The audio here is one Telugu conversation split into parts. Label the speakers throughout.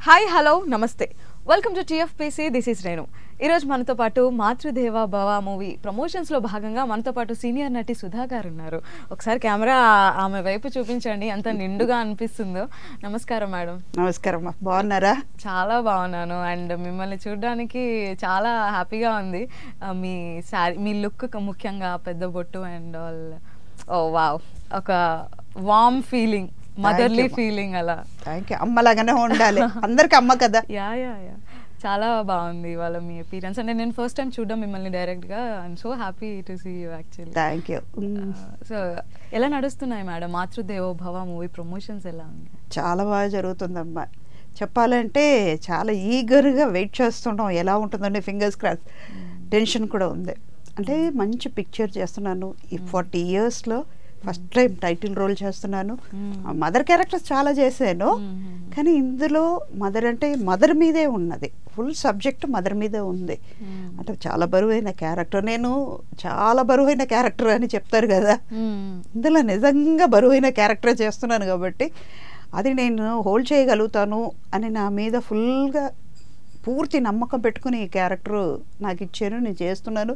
Speaker 1: హాయ్ హలో నమస్తే welcome to TFPC. This is Renu. ఈరోజు మనతో పాటు మాతృదేవ భవ మూవీ ప్రమోషన్స్లో భాగంగా మనతో పాటు సీనియర్ నటి సుధా గారు ఉన్నారు. ఒకసారి కెమెరా ఆమె వైపు చూపించండి, ఎంత నిండుగా అనిపిస్తుందో. నమస్కారం మేడం.
Speaker 2: నమస్కారం. బాగున్నారా?
Speaker 1: చాలా బాగున్నాను. అండ్ మిమ్మల్ని చూడడానికి చాలా హ్యాపీగా ఉంది. మీ శారీ, మీ లుక్ ముఖ్యంగా పెద్ద బొట్టు అండ్ ఆల్. ఓ వావ్, ఒక వార్మ్ ఫీలింగ్, మదర్లీ ఫీలింగ్. అలా
Speaker 2: థ్యాంక్ యూ. అమ్మలాగానే ఉండాలి, అందరికి అమ్మ కదా.
Speaker 1: యా యా యా చాలా బాగుంది వాళ్ళ మీ అపీరెన్స్. అంటే నేను ఫస్ట్ టైం చూడడం మిమ్మల్ని డైరెక్ట్గా. I'm so happy to see you actually.
Speaker 2: Thank you.
Speaker 1: So ఎలా నడుస్తున్నాయి మేడం మాతృదేవో భవ మూవీ ప్రమోషన్స్? ఎలా ఉంది?
Speaker 2: చాలా బాగా జరుగుతుందమ్మా. చెప్పాలంటే చాలా ఈగర్గా వెయిట్ చేస్తుంటాం, ఎలా ఉంటుందండి. Fingers cross. టెన్షన్ కూడా ఉంది. అంటే మంచి పిక్చర్ చేస్తున్నాను. ఈ 40 yearsలో ఫస్ట్ టైం టైటిల్ రోల్ చేస్తున్నాను. మదర్ క్యారెక్టర్స్ చాలా చేశాను, కానీ ఇందులో మదర్ అంటే మదర్ మీదే ఉన్నది. ఫుల్ సబ్జెక్ట్ మదర్ మీదే ఉంది. అంటే చాలా బరువైన క్యారెక్టర్. నేను చాలా బరువైన క్యారెక్టర్ అని చెప్తారు కదా, ఇందులో నిజంగా బరువైన క్యారెక్టర్ చేస్తున్నాను కాబట్టి అది నేను హోల్డ్ చేయగలుగుతాను అని నా మీద ఫుల్గా పూర్తి నమ్మకం పెట్టుకుని ఈ క్యారెక్టర్ నాకు ఇచ్చాను. నేను చేస్తున్నాను.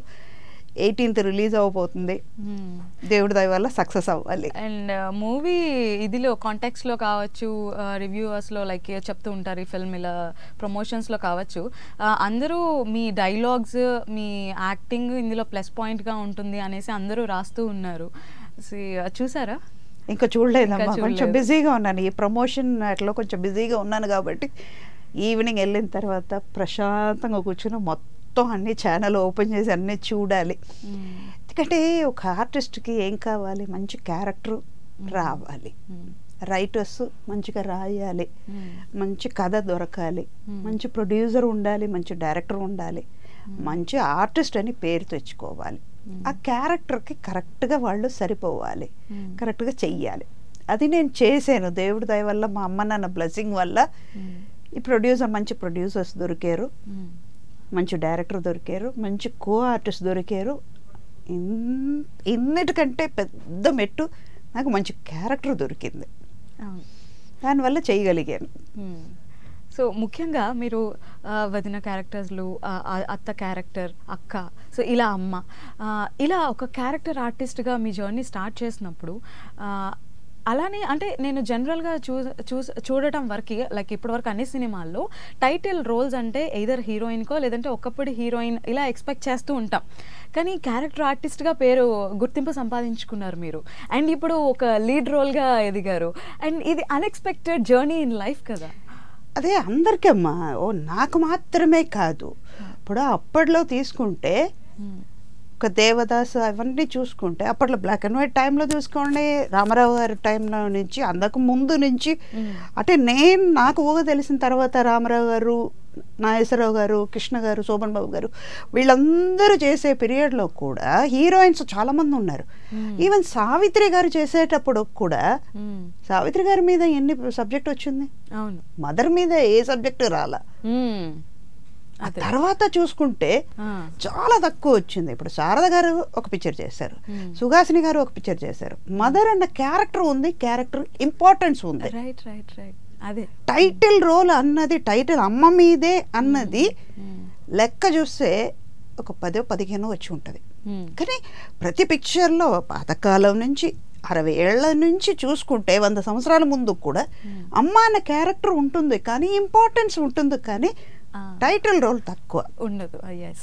Speaker 2: 18th రిలీజ్ అవ్వబోతుంది. దేవుడి దయ వల్ల సక్సెస్ అవ్వాలి.
Speaker 1: అండ్ మూవీ ఇదిలో కాంటాక్ట్స్లో కావచ్చు, రివ్యూవర్స్లో లైక్ చెప్తూ ఉంటారు ఈ ఫిల్మ్ ఇలా ప్రమోషన్స్లో కావచ్చు, అందరూ మీ డైలాగ్స్, మీ యాక్టింగ్ ఇందులో ప్లస్ పాయింట్గా ఉంటుంది అనేసి అందరూ రాస్తూ ఉన్నారు. చూసారా?
Speaker 2: ఇంకా చూడలేదమ్మా, కొంచెం బిజీగా ఉన్నాను. ఈ ప్రమోషన్ అట్లా కొంచెం బిజీగా ఉన్నాను కాబట్టి ఈవినింగ్ వెళ్ళిన తర్వాత ప్రశాంతంగా కూర్చుని మొత్తం అన్ని ఛానల్ ఓపెన్ చేసి అన్నీ చూడాలి. ఎందుకంటే ఒక ఆర్టిస్ట్కి ఏం కావాలి? మంచి క్యారెక్టర్ రావాలి, రైటర్స్ మంచిగా రాయాలి, మంచి కథ దొరకాలి, మంచి ప్రొడ్యూసర్ ఉండాలి, మంచి డైరెక్టర్ ఉండాలి, మంచి ఆర్టిస్ట్ అని పేరు తెచ్చుకోవాలి. ఆ క్యారెక్టర్కి కరెక్ట్గా వాళ్ళు సరిపోవాలి, కరెక్ట్గా చెయ్యాలి. అది నేను చేశాను. దేవుడి దయ వల్ల, మా అమ్మ నాన్న బ్లెస్సింగ్ వల్ల ఈ ప్రొడ్యూసర్, మంచి ప్రొడ్యూసర్స్ దొరికారు, మంచి డైరెక్టర్ దొరికారు, మంచి కో ఆర్టిస్ట్ దొరికారు. ఇన్నిటికంటే పెద్ద మెట్టు నాకు మంచి క్యారెక్టర్ దొరికింది. దానివల్ల చేయగలిగాను.
Speaker 1: సో ముఖ్యంగా మీరు వదిన క్యారెక్టర్స్లు, అత్త క్యారెక్టర్, అక్క, సో ఇలా అమ్మ, ఇలా ఒక క్యారెక్టర్ ఆర్టిస్ట్గా మీ జర్నీ స్టార్ట్ చేసినప్పుడు అలానే అంటే నేను జనరల్గా చూడటం వరకు లైక్ ఇప్పటివరకు అన్ని సినిమాల్లో టైటిల్ రోల్స్ అంటే ఎయిదర్ హీరోయిన్కో లేదంటే ఒకప్పుడు హీరోయిన్ ఇలా ఎక్స్పెక్ట్ చేస్తూ ఉంటాం. కానీ క్యారెక్టర్ ఆర్టిస్ట్గా పేరు గుర్తింపు సంపాదించుకున్నారు మీరు. అండ్ ఇప్పుడు ఒక లీడ్ రోల్గా ఎదిగారు. అండ్ ఇది అన్ఎక్స్పెక్టెడ్ జర్నీ ఇన్ లైఫ్ కదా.
Speaker 2: అదే అందరికమ్మా, ఓ నాకు మాత్రమే కాదు. ఇప్పుడు అప్పట్లో తీసుకుంటే ఒక దేవదాసు అవన్నీ చూసుకుంటే అప్పట్లో బ్లాక్ అండ్ వైట్ టైంలో చూసుకోండి, రామారావు గారి టైంలో నుంచి, అంతకు ముందు నుంచి, అంటే నాకు ఊహ తెలిసిన తర్వాత రామారావు గారు, నాగేశ్వరరావు గారు, కృష్ణ గారు, శోభన్ బాబు గారు, వీళ్ళందరూ చేసే పీరియడ్లో కూడా హీరోయిన్స్ చాలామంది ఉన్నారు. ఈవెన్ సావిత్రి గారు చేసేటప్పుడు కూడా సావిత్రి గారి మీద ఎన్ని సబ్జెక్ట్ వచ్చింది? అవును, మదర్ మీద ఏ సబ్జెక్టు రాలా. తర్వాత చూసుకుంటే చాలా తక్కువ వచ్చింది. ఇప్పుడు శారద గారు ఒక పిక్చర్ చేశారు, సుహాసిని గారు ఒక పిక్చర్ చేశారు. మదర్ అన్న క్యారెక్టర్ ఉంది, క్యారెక్టర్ ఇంపార్టెన్స్ ఉంది.
Speaker 1: అదే
Speaker 2: టైటిల్ రోల్ అన్నది, టైటిల్ అమ్మ మీదే అన్నది లెక్క చూస్తే ఒక 10-15 వచ్చి ఉంటుంది. కానీ ప్రతి పిక్చర్లో పాతకాలం నుంచి 60 ఏళ్ల నుంచి చూసుకుంటే 100 సంవత్సరాల ముందు కూడా అమ్మ అన్న క్యారెక్టర్ ఉంటుంది, కానీ ఇంపార్టెన్స్ ఉంటుంది, కానీ టైటిల్ రోల్ తక్కువ
Speaker 1: ఉండదు.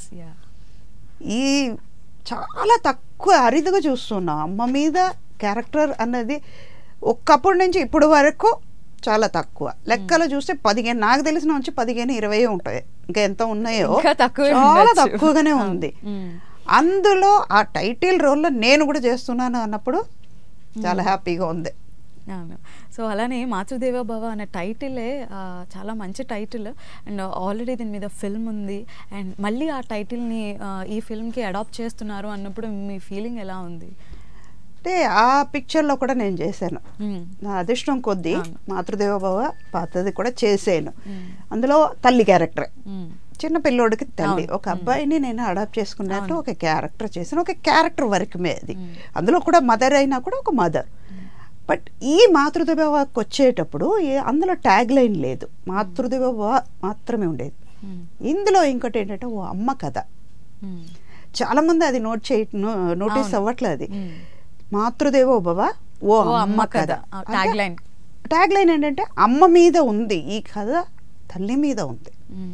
Speaker 2: ఈ చాలా తక్కువ అరిదుగా చూస్తున్నాం అమ్మ మీద క్యారెక్టర్ అన్నది. ఒక్కప్పటి నుంచి ఇప్పుడు వరకు చాలా తక్కువ. లెక్కలు చూస్తే 15, నాకు తెలిసిన నుంచి 15-20 ఉంటాయి. ఇంకా ఎంత ఉన్నాయో చాలా తక్కువగానే ఉంది. అందులో ఆ టైటిల్ రోల్లో నేను కూడా చేస్తున్నాను అన్నప్పుడు చాలా హ్యాపీగా ఉంది.
Speaker 1: అవును. సో అలానే మాతృదేవ భవ అనే టైటిలే చాలా మంచి టైటిల్. అండ్ ఆల్రెడీ దీని మీద ఫిల్మ్ ఉంది. అండ్ మళ్ళీ ఆ టైటిల్ని ఈ ఫిల్మ్కి అడాప్ట్ చేస్తున్నారు అన్నప్పుడు మీ ఫీలింగ్ ఎలా ఉంది?
Speaker 2: అంటే ఆ పిక్చర్లో కూడా నేను చేశాను. నా అదృష్టం కొద్దీ మాతృదేవ భవ పాతది కూడా చేశాను. అందులో తల్లి క్యారెక్టర్, చిన్న పిల్లోడికి తల్లి, ఒక అబ్బాయిని నేను అడాప్ట్ చేసుకున్నట్టు ఒక క్యారెక్టర్ చేశాను. ఒక క్యారెక్టర్ వరకుమే అది. అందులో కూడా మదర్ అయినా కూడా ఒక మదర్. బట్ ఈ మాతృదేవోభవకి వచ్చేటప్పుడు అందులో ట్యాగ్ లైన్ లేదు, మాతృదేవోభవ మాత్రమే ఉండేది. ఇందులో ఇంకోటి ఏంటంటే ఓ అమ్మ కథ. చాలామంది అది నోటీస్ అవ్వట్లేదు. అది మాతృదేవోభవ ఓ అమ్మ కథ. ట్యాగ్ లైన్ ఏంటంటే అమ్మ మీద ఉంది ఈ కథ, తల్లి మీద ఉంది.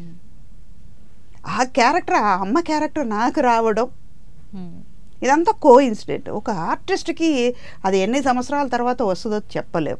Speaker 2: ఆ క్యారెక్టర్, ఆ అమ్మ క్యారెక్టర్ నాకు రావడం ఇదంతా కో ఇన్సిడెంట్. ఒక ఆర్టిస్ట్కి అది ఎన్ని సంవత్సరాల తర్వాత వస్తుందో చెప్పలేము.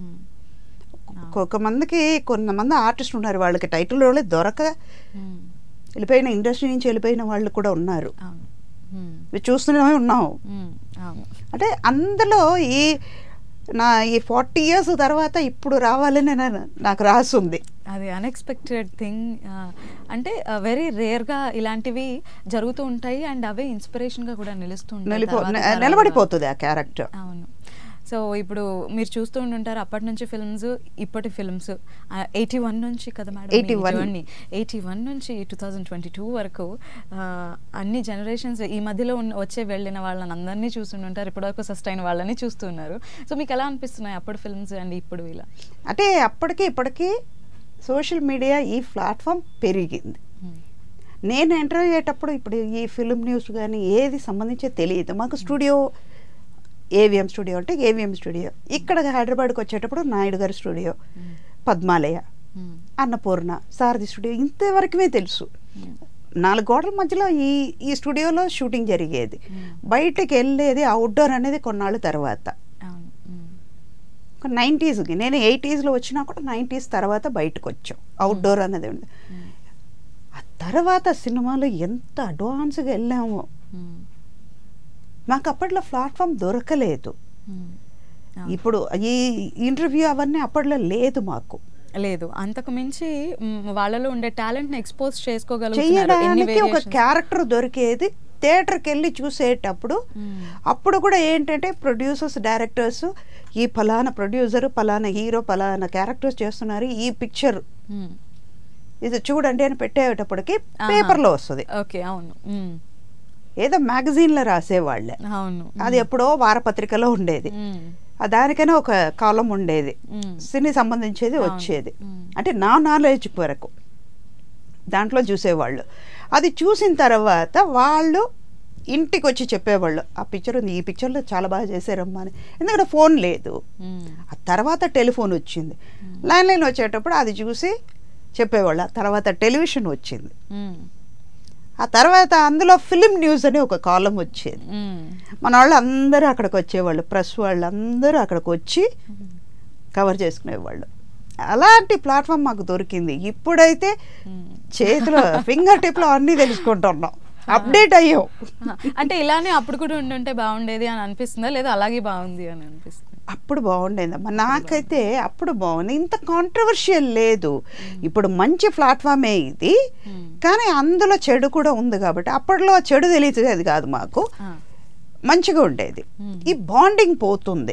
Speaker 2: కొంతమంది ఆర్టిస్ట్ ఉన్నారు, వాళ్ళకి టైటిల్ రోలే దొరక వెళ్ళిపోయిన, ఇండస్ట్రీ నుంచి వెళ్ళిపోయిన వాళ్ళు కూడా ఉన్నారు. చూస్తూనే ఉన్నాము. అంటే అందులో ఈ 40 years తర్వాత ఇప్పుడు రావాలని నాకు రాసుంది.
Speaker 1: అది అన్ఎక్స్పెక్టెడ్ థింగ్. అంటే వెరీ రేర్గా ఇలాంటివి జరుగుతూ ఉంటాయి అండ్ అవే ఇన్స్పిరేషన్గా కూడా
Speaker 2: నిలబడిపోతుంది ఆ క్యారెక్టర్.
Speaker 1: అవును. సో ఇప్పుడు మీరు చూస్తూ ఉంటుంటారు అప్పటి నుంచి ఫిల్మ్స్, ఇప్పటి ఫిల్మ్స్ 81 నుంచి కదా మేడం, 81 నుంచి 2022 వరకు అన్ని జనరేషన్స్ ఈ మధ్యలో వచ్చే వెళ్ళిన వాళ్ళని అందరినీ చూస్తుంటారు, ఇప్పటివరకు సస్టైన్ వాళ్ళని చూస్తున్నారు. సో మీకు ఎలా అనిపిస్తున్నాయి అప్పటి ఫిల్మ్స్ అండ్ ఇప్పుడు ఇలా?
Speaker 2: అంటే ఇప్పటికీ సోషల్ మీడియా ఈ ప్లాట్ఫామ్ పెరిగింది. నేను ఎంటర్ అయ్యేటప్పుడు ఇప్పుడు ఈ ఫిల్మ్ న్యూస్ కానీ ఏది సంబంధించి తెలియదు మాకు. స్టూడియో ఏవిఎం స్టూడియో అంటే ఏవిఎం స్టూడియో, ఇక్కడ హైదరాబాద్కి వచ్చేటప్పుడు నాయుడు గారి స్టూడియో, పద్మాలయ, అన్నపూర్ణ, సారథి స్టూడియో, ఇంతవరకుమే తెలుసు. 4 గోడల మధ్యలో ఈ స్టూడియోలో షూటింగ్ జరిగేది. బయటకు వెళ్ళేది అవుట్డోర్ అనేది కొన్నాళ్ళ తర్వాత. 90s నేను 80sలో వచ్చినా కూడా 90s తర్వాత బయటకు వచ్చాం. అవుట్డోర్ అనేది ఉంది. ఆ తర్వాత సినిమాలో ఎంత అడ్వాన్స్గా వెళ్ళామో. మాకు అప్పట్లో ప్లాట్ఫామ్ దొరకలేదు. ఇప్పుడు ఈ ఇంటర్వ్యూ అవన్నీ అప్పట్లో లేదు, మాకు
Speaker 1: లేదు. అంతకు మించి వాళ్ళలో ఉండే టాలెంట్ని ఎక్స్పోజ్
Speaker 2: చేయడానికి ఒక క్యారెక్టర్ దొరికేది. థియేటర్కి వెళ్ళి చూసేటప్పుడు అప్పుడు కూడా ఏంటంటే ప్రొడ్యూసర్స్, డైరెక్టర్స్ ఈ ఫలానా ప్రొడ్యూసర్, ఫలానా హీరో, ఫలానా క్యారెక్టర్స్ చేస్తున్నారు, ఈ పిక్చర్ ఇది చూడండి అని పెట్టేటప్పటికి పేపర్లో వస్తుంది.
Speaker 1: ఓకే, అవును.
Speaker 2: ఏదో మ్యాగజైన్లో రాసేవాళ్ళే. అది ఎప్పుడో వారపత్రికలో ఉండేది. దానికైనా ఒక కాలం ఉండేది, సినీ సంబంధించేది వచ్చేది. అంటే నా నాలెడ్జ్ వరకు దాంట్లో చూసేవాళ్ళు. అది చూసిన తర్వాత వాళ్ళు ఇంటికి వచ్చి చెప్పేవాళ్ళు, ఆ పిక్చర్ ఉంది, ఈ పిక్చర్లో చాలా బాగా చేశారమ్మా అని. ఎందుకంటే ఫోన్ లేదు. ఆ తర్వాత టెలిఫోన్ వచ్చింది. ల్యాండ్లైన్ వచ్చేటప్పుడు అది చూసి చెప్పేవాళ్ళు. ఆ తర్వాత టెలివిజన్ వచ్చింది. ఆ తర్వాత అందులో ఫిలిం న్యూస్ అని ఒక కాలం వచ్చేది. మన వాళ్ళు అందరూ అక్కడికి వచ్చేవాళ్ళు, ప్రెస్ వాళ్ళు అందరూ అక్కడికి వచ్చి కవర్ చేసుకునేవాళ్ళు. అలాంటి ప్లాట్ఫామ్ మాకు దొరికింది. ఇప్పుడైతే చేతిలో ఫింగర్ టిప్లో అన్నీ తెలుసుకుంటున్నాం, అప్డేట్ అయ్యాం.
Speaker 1: అంటే ఇలానే అప్పుడు కూడా ఉండుంటే బాగుండేది అని అనిపిస్తుందా, లేదా అలాగే బాగుంది అని అనిపిస్తుంది?
Speaker 2: అప్పుడు బాగుండేదమ్మా, నాకైతే అప్పుడు బాగుంది. ఇంత కాంట్రవర్షియల్ లేదు. ఇప్పుడు మంచి ప్లాట్ఫామే ఇది, కానీ అందులో చెడు కూడా ఉంది కాబట్టి అప్పట్లో చెడు తెలియదు కాదు మాకు, మంచిగా ఉండేది. ఈ బాండింగ్ పోతుంది,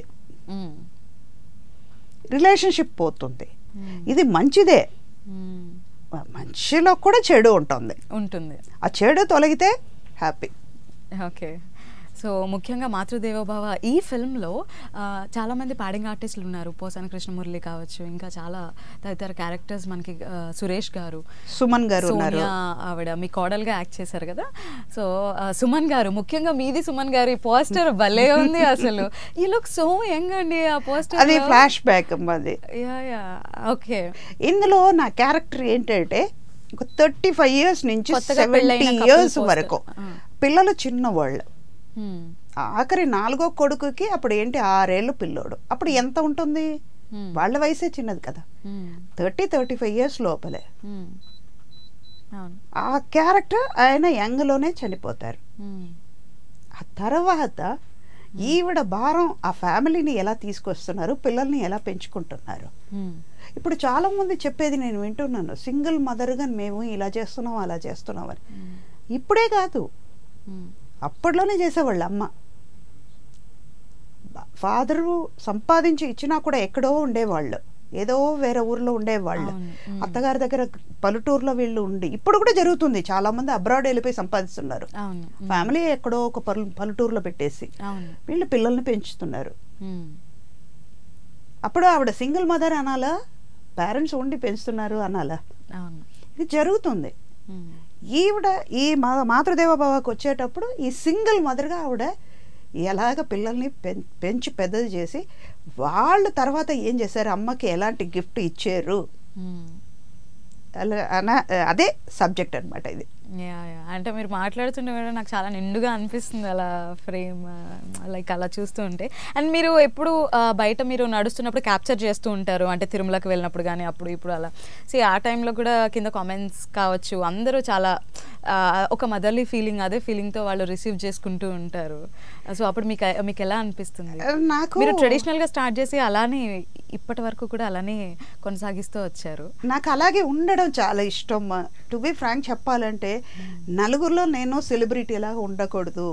Speaker 2: రిలేషన్షిప్ పోతుంది. ఇది మంచిదే, మనిషిలో కూడా చెడు ఉంటుంది. ఆ చెడు తొలగితే హ్యాపీ.
Speaker 1: ఓకే. సో ముఖ్యంగా మాతృదేవోభవ ఈ ఫిల్మ్లో చాలామంది ప్యాడింగ్ ఆర్టిస్టులు ఉన్నారు. పోసాని కృష్ణమురళి కావచ్చు, ఇంకా చాలా తదితర క్యారెక్టర్స్ మనకి, సురేష్ గారు,
Speaker 2: సుమన్ గారు ఉన్నారు.
Speaker 1: ఆవిడ మీ కోడలుగా యాక్ట్ చేశారు కదా. సో సుమన్ గారు, ముఖ్యంగా మీది సుమన్ గారు. ఈ పోస్టర్ భలే ఉంది అసలు. ఈ లుక్ సో యంగ్ అండి ఆ పోస్టర్.
Speaker 2: అది ఫ్లాష్ బ్యాక్ అది.
Speaker 1: ఓకే.
Speaker 2: ఇందులో నా క్యారెక్టర్ ఏంటంటే ఒక 35 years నుంచి 70 years వరకు పిల్లలు చిన్నవాళ్ళు. ఆఖరి 4వ కొడుకుకి అప్పుడు ఏంటి 6 ఏళ్ళు పిల్లోడు. అప్పుడు ఎంత ఉంటుంది, వాళ్ళ వయసే చిన్నది కదా, 30-35 years లోపలే. ఆ క్యారెక్టర్ ఆయన యంగ్లోనే చనిపోతారు. ఆ తర్వాత ఈవిడ భారం ఆ ఫ్యామిలీని ఎలా తీసుకొస్తున్నారు, పిల్లల్ని ఎలా పెంచుకుంటున్నారు. ఇప్పుడు చాలా మంది చెప్పేది నేను వింటున్నాను, సింగిల్ మదర్గా మేము ఇలా చేస్తున్నాం అలా చేస్తున్నాం అని. ఇప్పుడే కాదు, అప్పట్లోనే చేసేవాళ్ళు. అమ్మ ఫాదరు సంపాదించి ఇచ్చినా కూడా ఎక్కడో ఉండేవాళ్ళు, ఏదో వేరే ఊర్లో ఉండేవాళ్ళు. అత్తగారి దగ్గర పల్లెటూరులో వీళ్ళు ఉండి, ఇప్పుడు కూడా జరుగుతుంది. చాలా మంది అబ్రాడ్ వెళ్ళిపోయి సంపాదిస్తున్నారు. ఫ్యామిలీ ఎక్కడో ఒక పల్లెటూరులో పెట్టేసి వీళ్ళు పిల్లల్ని పెంచుతున్నారు. అప్పుడు ఆవిడ సింగిల్ మదర్ అనాలా, పేరెంట్స్ ఉండి పెంచుతున్నారు అనాలా? ఇది జరుగుతుంది. ఈవిడ ఈ మాతృదేవోభవకు వచ్చేటప్పుడు ఈ సింగిల్ మదర్గా ఆవిడ ఎలాగ పిల్లల్ని పెంచి పెద్దది చేసి వాళ్ళు తర్వాత ఏం చేశారు, అమ్మకి ఎలాంటి గిఫ్ట్ ఇచ్చారు, అదే సబ్జెక్ట్ అనమాట ఇది.
Speaker 1: అంటే మీరు మాట్లాడుతుంటే కూడా నాకు చాలా నిండుగా అనిపిస్తుంది అలా ఫ్రేమ్, లైక్ అలా చూస్తూ ఉంటే. అండ్ మీరు ఎప్పుడు బయట మీరు నడుస్తున్నప్పుడు క్యాప్చర్ చేస్తూ ఉంటారు, అంటే తిరుమలకి వెళ్ళినప్పుడు కానీ అప్పుడు ఇప్పుడు అలా. ఆ టైంలో కూడా కింద కామెంట్స్ కావచ్చు, అందరూ చాలా ఒక మదర్లీ ఫీలింగ్, అదే ఫీలింగ్తో వాళ్ళు రిసీవ్ చేసుకుంటూ ఉంటారు. సో అప్పుడు మీకు ఎలా అనిపిస్తుంది?
Speaker 2: నాకు
Speaker 1: మీరు ట్రెడిషనల్గా స్టార్ట్ చేసి అలానే ఇప్పటి వరకు కూడా అలానే కొనసాగిస్తూ వచ్చారు.
Speaker 2: నాకు అలాగే ఉండడం చాలా ఇష్టం. టు బి ఫ్రాంక్ చెప్పాలంటే నలుగురిలో నేను సెలబ్రిటీ లాగా ఉండకూడదు,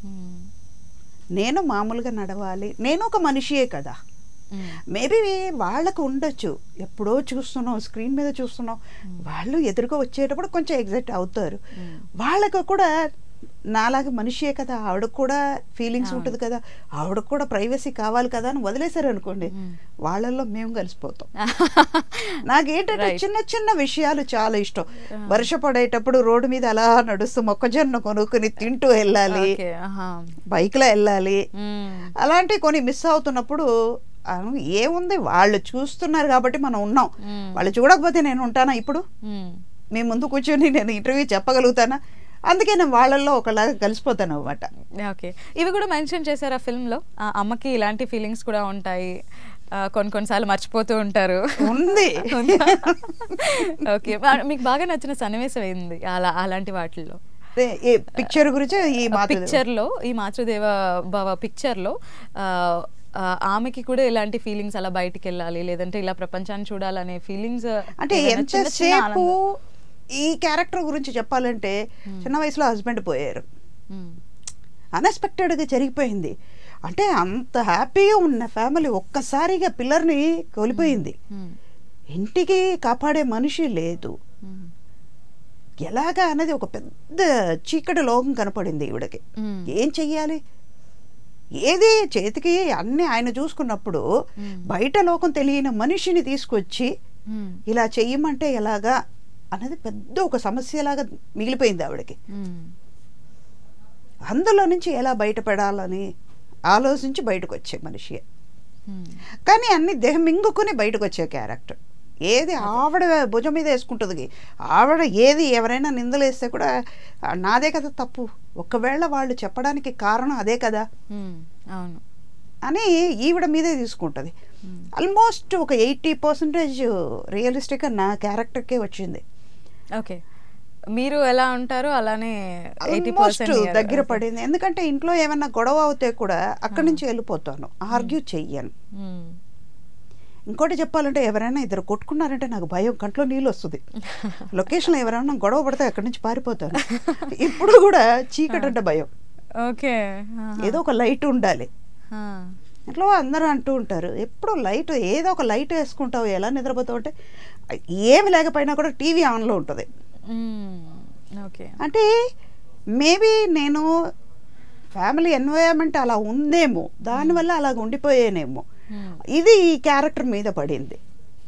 Speaker 2: నేను మామూలుగా నడవాలి, నేను ఒక మనిషియే కదా. మేబీ వాళ్ళకు ఉండొచ్చు, ఎప్పుడో చూస్తున్నాం స్క్రీన్ మీద చూస్తున్నాం, వాళ్ళు ఎదురుగా వచ్చేటప్పుడు కొంచెం ఎగ్జైట్ అవుతారు. వాళ్ళకు కూడా నాలాగా మనిషియే కదా, ఆవిడకు కూడా ఫీలింగ్స్ ఉంటుంది కదా, ఆవిడకు కూడా ప్రైవసీ కావాలి కదా అని వదిలేశారు అనుకోండి, వాళ్ళల్లో మేము కలిసిపోతాం. నాకేంటంటే చిన్న చిన్న విషయాలు చాలా ఇష్టం. వర్ష పడేటప్పుడు రోడ్డు మీద అలా నడుస్తూ మొక్కజొన్న కొనుక్కుని తింటూ వెళ్ళాలి, బైక్లో వెళ్ళాలి, అలాంటివి కొన్ని మిస్ అవుతున్నప్పుడు ఏముంది, వాళ్ళు చూస్తున్నారు కాబట్టి మనం ఉన్నాం, వాళ్ళు చూడకపోతే నేను ఉంటానా? ఇప్పుడు మీ ముందు కూర్చొని నేను ఇంటర్వ్యూ చెప్పగలుగుతానా? అందుకే నేను వాళ్ళల్లో ఒకలాగా కలిసిపోతాను అనమాట.
Speaker 1: ఓకే, ఇవి కూడా మెన్షన్ చేశారు ఆ ఫిల్మ్లో, అమ్మకి ఇలాంటి ఫీలింగ్స్ కూడా ఉంటాయి, కొన్నిసార్లు మర్చిపోతూ ఉంటారు.
Speaker 2: ఉంది.
Speaker 1: ఓకే, మీకు బాగా నచ్చిన సన్నివేశం ఏంది అలాంటి వాటిల్లో?
Speaker 2: పిక్చర్ గురించి
Speaker 1: పిక్చర్లో, ఈ మాతృదేవ భవ పిక్చర్లో ఆమెకి కూడా ఇలాంటి ఫీలింగ్స్, అలా బయటికి వెళ్ళాలి లేదంటే ఇలా ప్రపంచాన్ని చూడాలనే ఫీలింగ్స్,
Speaker 2: అంటే ఎంతసేపు ఈ క్యారెక్టర్ గురించి చెప్పాలంటే చిన్న వయసులో హస్బెండ్ పోయారు, అన్ఎక్స్పెక్టెడ్గా జరిగిపోయింది. అంటే అంత హ్యాపీగా ఉన్న ఫ్యామిలీ ఒక్కసారిగా పిల్లర్ని కోల్పోయింది, ఇంటికి కాపాడే మనిషి లేదు, ఎలాగా అనేది ఒక పెద్ద చీకటి లోకం కనపడింది ఈవిడకి. ఏం చెయ్యాలి, ఏది చేతికి అన్ని ఆయన చూసుకున్నప్పుడు బయట లోకం తెలియని మనిషిని తీసుకొచ్చి ఇలా చెయ్యమంటే ఎలాగా అనేది పెద్ద ఒక సమస్యలాగా మిగిలిపోయింది ఆవిడకి. అందులో నుంచి ఎలా బయటపడాలని ఆలోచించి బయటకు వచ్చే మనిషి, కానీ అన్ని దేహం మింగుకుని బయటకు వచ్చే క్యారెక్టర్. ఏది ఆవిడ భుజం మీద వేసుకుంటుంది, ఆవిడ ఏది ఎవరైనా నిందలేస్తే కూడా నాదే కదా తప్పు, ఒకవేళ వాళ్ళు చెప్పడానికి కారణం అదే కదా
Speaker 1: అవును
Speaker 2: అని ఈవిడ మీదే తీసుకుంటుంది. ఆల్మోస్ట్ ఒక 80% రియలిస్టిక్గా నా క్యారెక్టర్కే వచ్చింది.
Speaker 1: ఓకే, మీరు ఎలా ఉంటారో అలానే
Speaker 2: ఆల్మోస్ట్ దగ్గర పడింది. ఎందుకంటే ఇంట్లో ఏమైనా గొడవ అవుతే కూడా అక్కడి నుంచి వెళ్ళిపోతాను, ఆర్గ్యూ చెయ్యను. ఇంకోటి చెప్పాలంటే ఎవరైనా ఇద్దరు కొట్టుకున్నారంటే నాకు భయం, కంట్లో నీళ్ళు వస్తుంది. లొకేషన్లో ఎవరైనా గొడవ పడితే అక్కడి నుంచి పారిపోతాను. ఇప్పుడు కూడా చీకటి అంటే భయం.
Speaker 1: ఓకే,
Speaker 2: ఏదో ఒక లైట్ ఉండాలి. ఇంట్లో అందరూ అంటూ ఉంటారు, ఎప్పుడు లైట్, ఏదో ఒక లైట్ వేసుకుంటావు, ఎలా నిద్రపోతావు అంటే ఏమి లేకపోయినా కూడా టీవీ ఆన్లో ఉంటుంది. అంటే మేబీ నేను ఫ్యామిలీ ఎన్వైరన్మెంట్ అలా ఉందేమో, దానివల్ల అలాగ ఉండిపోయానేమో. ఇది ఈ క్యారెక్టర్ మీద పడింది.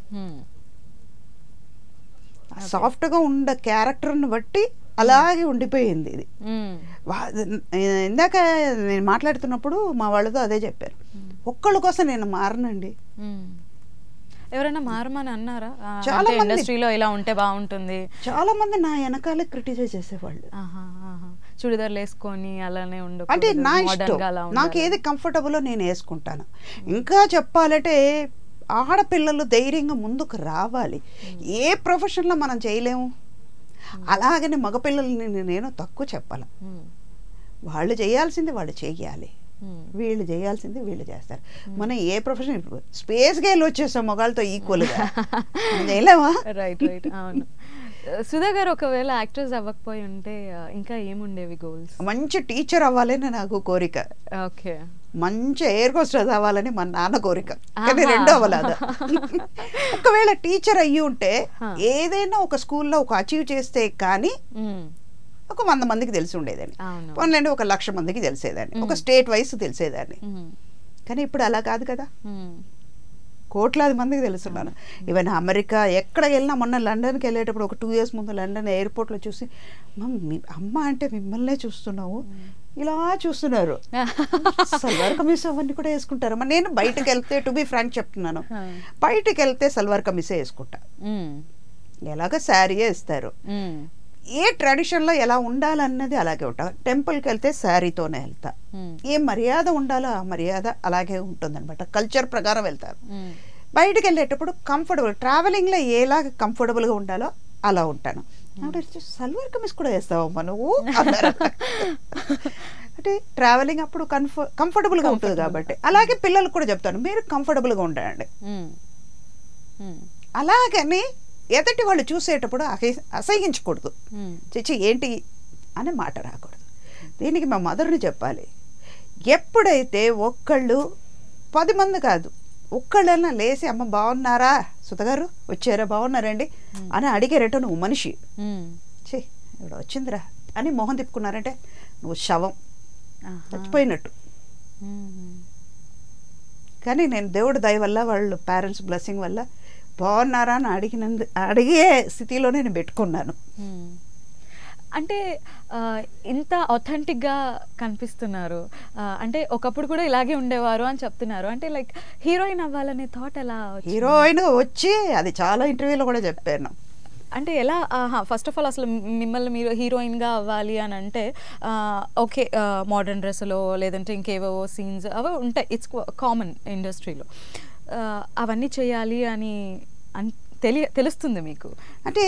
Speaker 2: సాఫ్ట్గా ఉండే క్యారెక్టర్ని బట్టి అలాగే ఉండిపోయింది ఇది. ఇందాక నేను మాట్లాడుతున్నప్పుడు మా వాళ్ళతో అదే చెప్పారు, ఒక్కళ్ళ కోసం నేను మారనండి.
Speaker 1: ఎవరైనా మారమని అన్నారా?
Speaker 2: చాలా మంది
Speaker 1: ఇండస్ట్రీలో ఇలా ఉంటే బాగుంటుంది,
Speaker 2: చాలా మంది నా వెనకాలే క్రిటిసైజ్ చేసేవాళ్ళు.
Speaker 1: చుడిదార్లు వేసుకొని అలానే ఉండు
Speaker 2: అంటే నా ఇష్టం, నాకు ఏది కంఫర్టబుల్లో నేను వేసుకుంటాను. ఇంకా చెప్పాలంటే ఆడపిల్లలు ధైర్యంగా ముందుకు రావాలి. ఏ ప్రొఫెషన్లో మనం చేయలేము, అలాగని మగపిల్లల్ని నేను తక్కువ చెప్పాల. వాళ్ళు చేయాల్సింది వాళ్ళు చెయ్యాలి, వీళ్ళు చేయాల్సింది వీళ్ళు చేస్తారు. మనం ఏ ప్రొఫెషన్ స్పేస్కి వెళ్ళి వచ్చేస్తాం మగాళ్ళతో ఈక్వల్గా, చేయలేమా?
Speaker 1: రైట్ రైట్, అవును. సుధా గారు ఒకవేళ యాక్ట్రెస్ అవ్వకపోయి ఉంటే ఇంకా ఏముండేవి గోల్స్?
Speaker 2: మంచి టీచర్ అవ్వాలని నాకు కోరిక.
Speaker 1: ఓకే,
Speaker 2: మంచి ఎయిర్ హోస్టెస్ అవ్వాలని మా నాన్న కోరిక, కానీ రెండో అవ్వలేదు. ఒకవేళ టీచర్ అయ్యి ఉంటే ఏదైనా ఒక స్కూల్లో ఒక అచీవ్ చేస్తే కానీ ఒక 100 మందికి తెలిసి ఉండేదాన్ని, పోన్లేండి ఒక 1,00,000 మందికి తెలిసేదాన్ని, ఒక స్టేట్ వైస్ తెలిసేదాన్ని. కానీ ఇప్పుడు అలా కాదు కదా. కోట్లాది మందికి తెలుసున్నాను. ఈవెన్ అమెరికా ఎక్కడికి వెళ్ళినా, మొన్న లండన్కి వెళ్ళేటప్పుడు ఒక 2 years ముందు లండన్ ఎయిర్పోర్ట్లో చూసి, మీ అమ్మ అంటే మిమ్మల్నే చూస్తున్నావు, ఇలా చూస్తున్నారు. సల్వార్ కమీస్ అవన్నీ కూడా వేసుకుంటారు. నేను బయటకు వెళ్తే టు బి ఫ్రాంక్ చెప్తున్నాను, బయటకు వెళ్తే సల్వార్ కమీసే వేసుకుంటా. ఎలాగ శారీయే ఇస్తారు. ఏ ట్రెడిషన్లో ఎలా ఉండాలన్నది అలాగే ఉంటా. టెంపుల్కి వెళ్తే శారీతోనే వెళ్తా. ఏ మర్యాద ఉండాలో ఆ మర్యాద అలాగే ఉంటుందన్నమాట. కల్చర్ ప్రకారం వెళ్తారు. బయటకు వెళ్ళేటప్పుడు కంఫర్టబుల్, ట్రావెలింగ్లో ఎలాగ కంఫర్టబుల్గా ఉండాలో అలా ఉంటాను. సల్వార్ కమీస్ కూడా వేస్తావమ్మా నువ్వు అన్నారు. అంటే ట్రావెలింగ్ అప్పుడు కంఫర్టబుల్గా ఉంటుంది కాబట్టి. అలాగే పిల్లలకు కూడా చెప్తాను, మీరు కంఫర్టబుల్గా ఉండండి. అలాగని ఎదుటి వాళ్ళు చూసేటప్పుడు అసహించకూడదు. చిచ్చి ఏంటి అనే మాట రాకూడదు. దీనికి మా మదర్ని చెప్పాలి. ఎప్పుడైతే ఒక్కళ్ళు 10 మంది కాదు, ఒక్కళ్ళైనా లేచి అమ్మ బాగున్నారా, సుధగారు వచ్చారా, బాగున్నారండి అని అడిగారట, నువ్వు మనిషి, చే ఇక్కడ వచ్చిందిరా అని మొహం తిప్పుకున్నారంటే నువ్వు శవం, చచ్చిపోయినట్టు. కానీ నేను దేవుడి దయ వల్ల, వాళ్ళు పేరెంట్స్ బ్లెస్సింగ్ వల్ల బాగున్నారా అని అడిగే స్థితిలో నేను పెట్టుకున్నాను.
Speaker 1: అంటే ఇంత ఆథెంటిక్గా కనిపిస్తున్నారు. అంటే ఒకప్పుడు కూడా ఇలాగే ఉండేవారు అని చెప్తున్నారు. అంటే లైక్ హీరోయిన్ అవ్వాలనే థాట్ ఎలా?
Speaker 2: హీరోయిన్ వచ్చి అది చాలా ఇంటర్వ్యూలో కూడా చెప్పాను.
Speaker 1: అంటే ఎలా? ఫస్ట్ ఆఫ్ ఆల్ అసలు మిమ్మల్ని మీరు హీరోయిన్గా అవ్వాలి అని అంటే ఓకే, మోడర్న్ డ్రెస్లో లేదంటే ఇంకేవో సీన్స్ అవి ఉంటాయి, ఇట్స్ కామన్ ఇండస్ట్రీలో. అవన్నీ చేయాలి అని తెలుస్తుంది మీకు?
Speaker 2: అంటే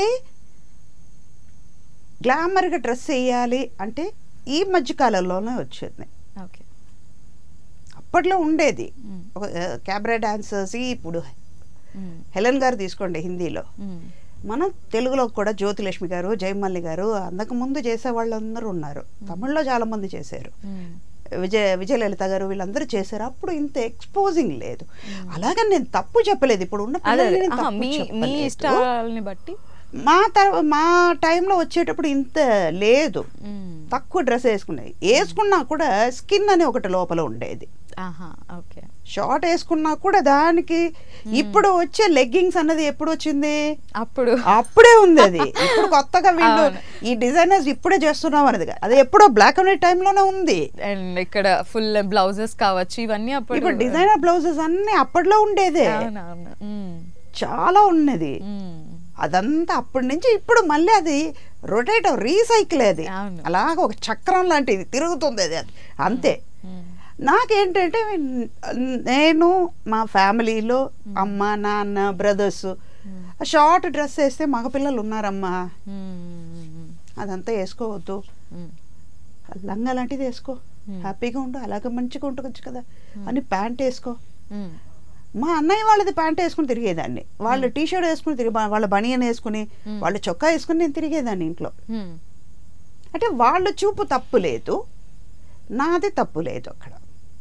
Speaker 2: గ్లామర్గా డ్రెస్ వేయాలి అంటే ఈ మధ్యకాలంలోనే వచ్చింది.
Speaker 1: ఓకే,
Speaker 2: అప్పట్లో ఉండేది క్యాబరే డాన్సర్స్. ఇప్పుడు హెలెన్ గారు తీసుకోండి హిందీలో, మన తెలుగులో కూడా జ్యోతిలక్ష్మి గారు, జయమల్లి గారు అంతకుముందు చేసే వాళ్ళందరూ ఉన్నారు. తమిళ్లో చాలామంది చేశారు, విజయలలిత గారు వీళ్ళందరూ చేశారు. అప్పుడు ఇంత ఎక్స్పోజింగ్ లేదు. అలాగని నేను తప్పు చెప్పలేదు. ఇప్పుడు ఉన్న
Speaker 1: మీ ఇష్టాలని బట్టి
Speaker 2: మా టైంలో వచ్చేటప్పుడు ఇంత లేదు, తక్కువ డ్రెస్ వేసుకున్నా కూడా స్కిన్ అని ఒకటి లోపల ఉండేది. షార్ట్ వేసుకున్నా కూడా దానికి ఇప్పుడు వచ్చే లెగ్గింగ్స్ అన్నది ఎప్పుడు వచ్చింది? అప్పుడే ఉంది. అది ఇప్పుడు కొత్తగా వీళ్ళు ఈ డిజైనర్స్ ఇప్పుడే చేస్తున్నాం అనేది, అది ఎప్పుడో బ్లాక్ అండ్ వైట్ టైంలోనే ఉంది.
Speaker 1: అండ్ ఇక్కడ ఫుల్ బ్లౌజెస్ కావచ్చు, ఇవన్నీ
Speaker 2: ఇప్పుడు డిజైనర్ బ్లౌజెస్ అన్ని అప్పట్లో ఉండేదే, చాలా ఉన్నది. అదంతా అప్పటి నుంచి ఇప్పుడు మళ్ళీ అది రొటేట్ రీసైకిల్, అది అలాగ ఒక చక్రం లాంటిది తిరుగుతుంది అది అంతే. నాకేంటంటే నేను మా ఫ్యామిలీలో అమ్మ నాన్న బ్రదర్స్ షార్ట్ డ్రెస్ వేస్తే మగపిల్లలు ఉన్నారమ్మా, అదంతా వేసుకోవద్దు, లంగా లాంటిది వేసుకో, హ్యాపీగా ఉండు, అలాగే మంచిగా ఉండవచ్చు కదా అని ప్యాంట్ వేసుకో. మా అన్నయ్య వాళ్ళది ప్యాంట్ వేసుకుని తిరిగేదాన్ని, వాళ్ళు టీషర్ట్ వేసుకుని వాళ్ళ బనియన్ వేసుకుని, వాళ్ళు చొక్కా వేసుకుని నేను తిరిగేదాన్ని ఇంట్లో. అంటే వాళ్ళ చూపు తప్పు లేదు, నాది తప్పు లేదు అక్కడ.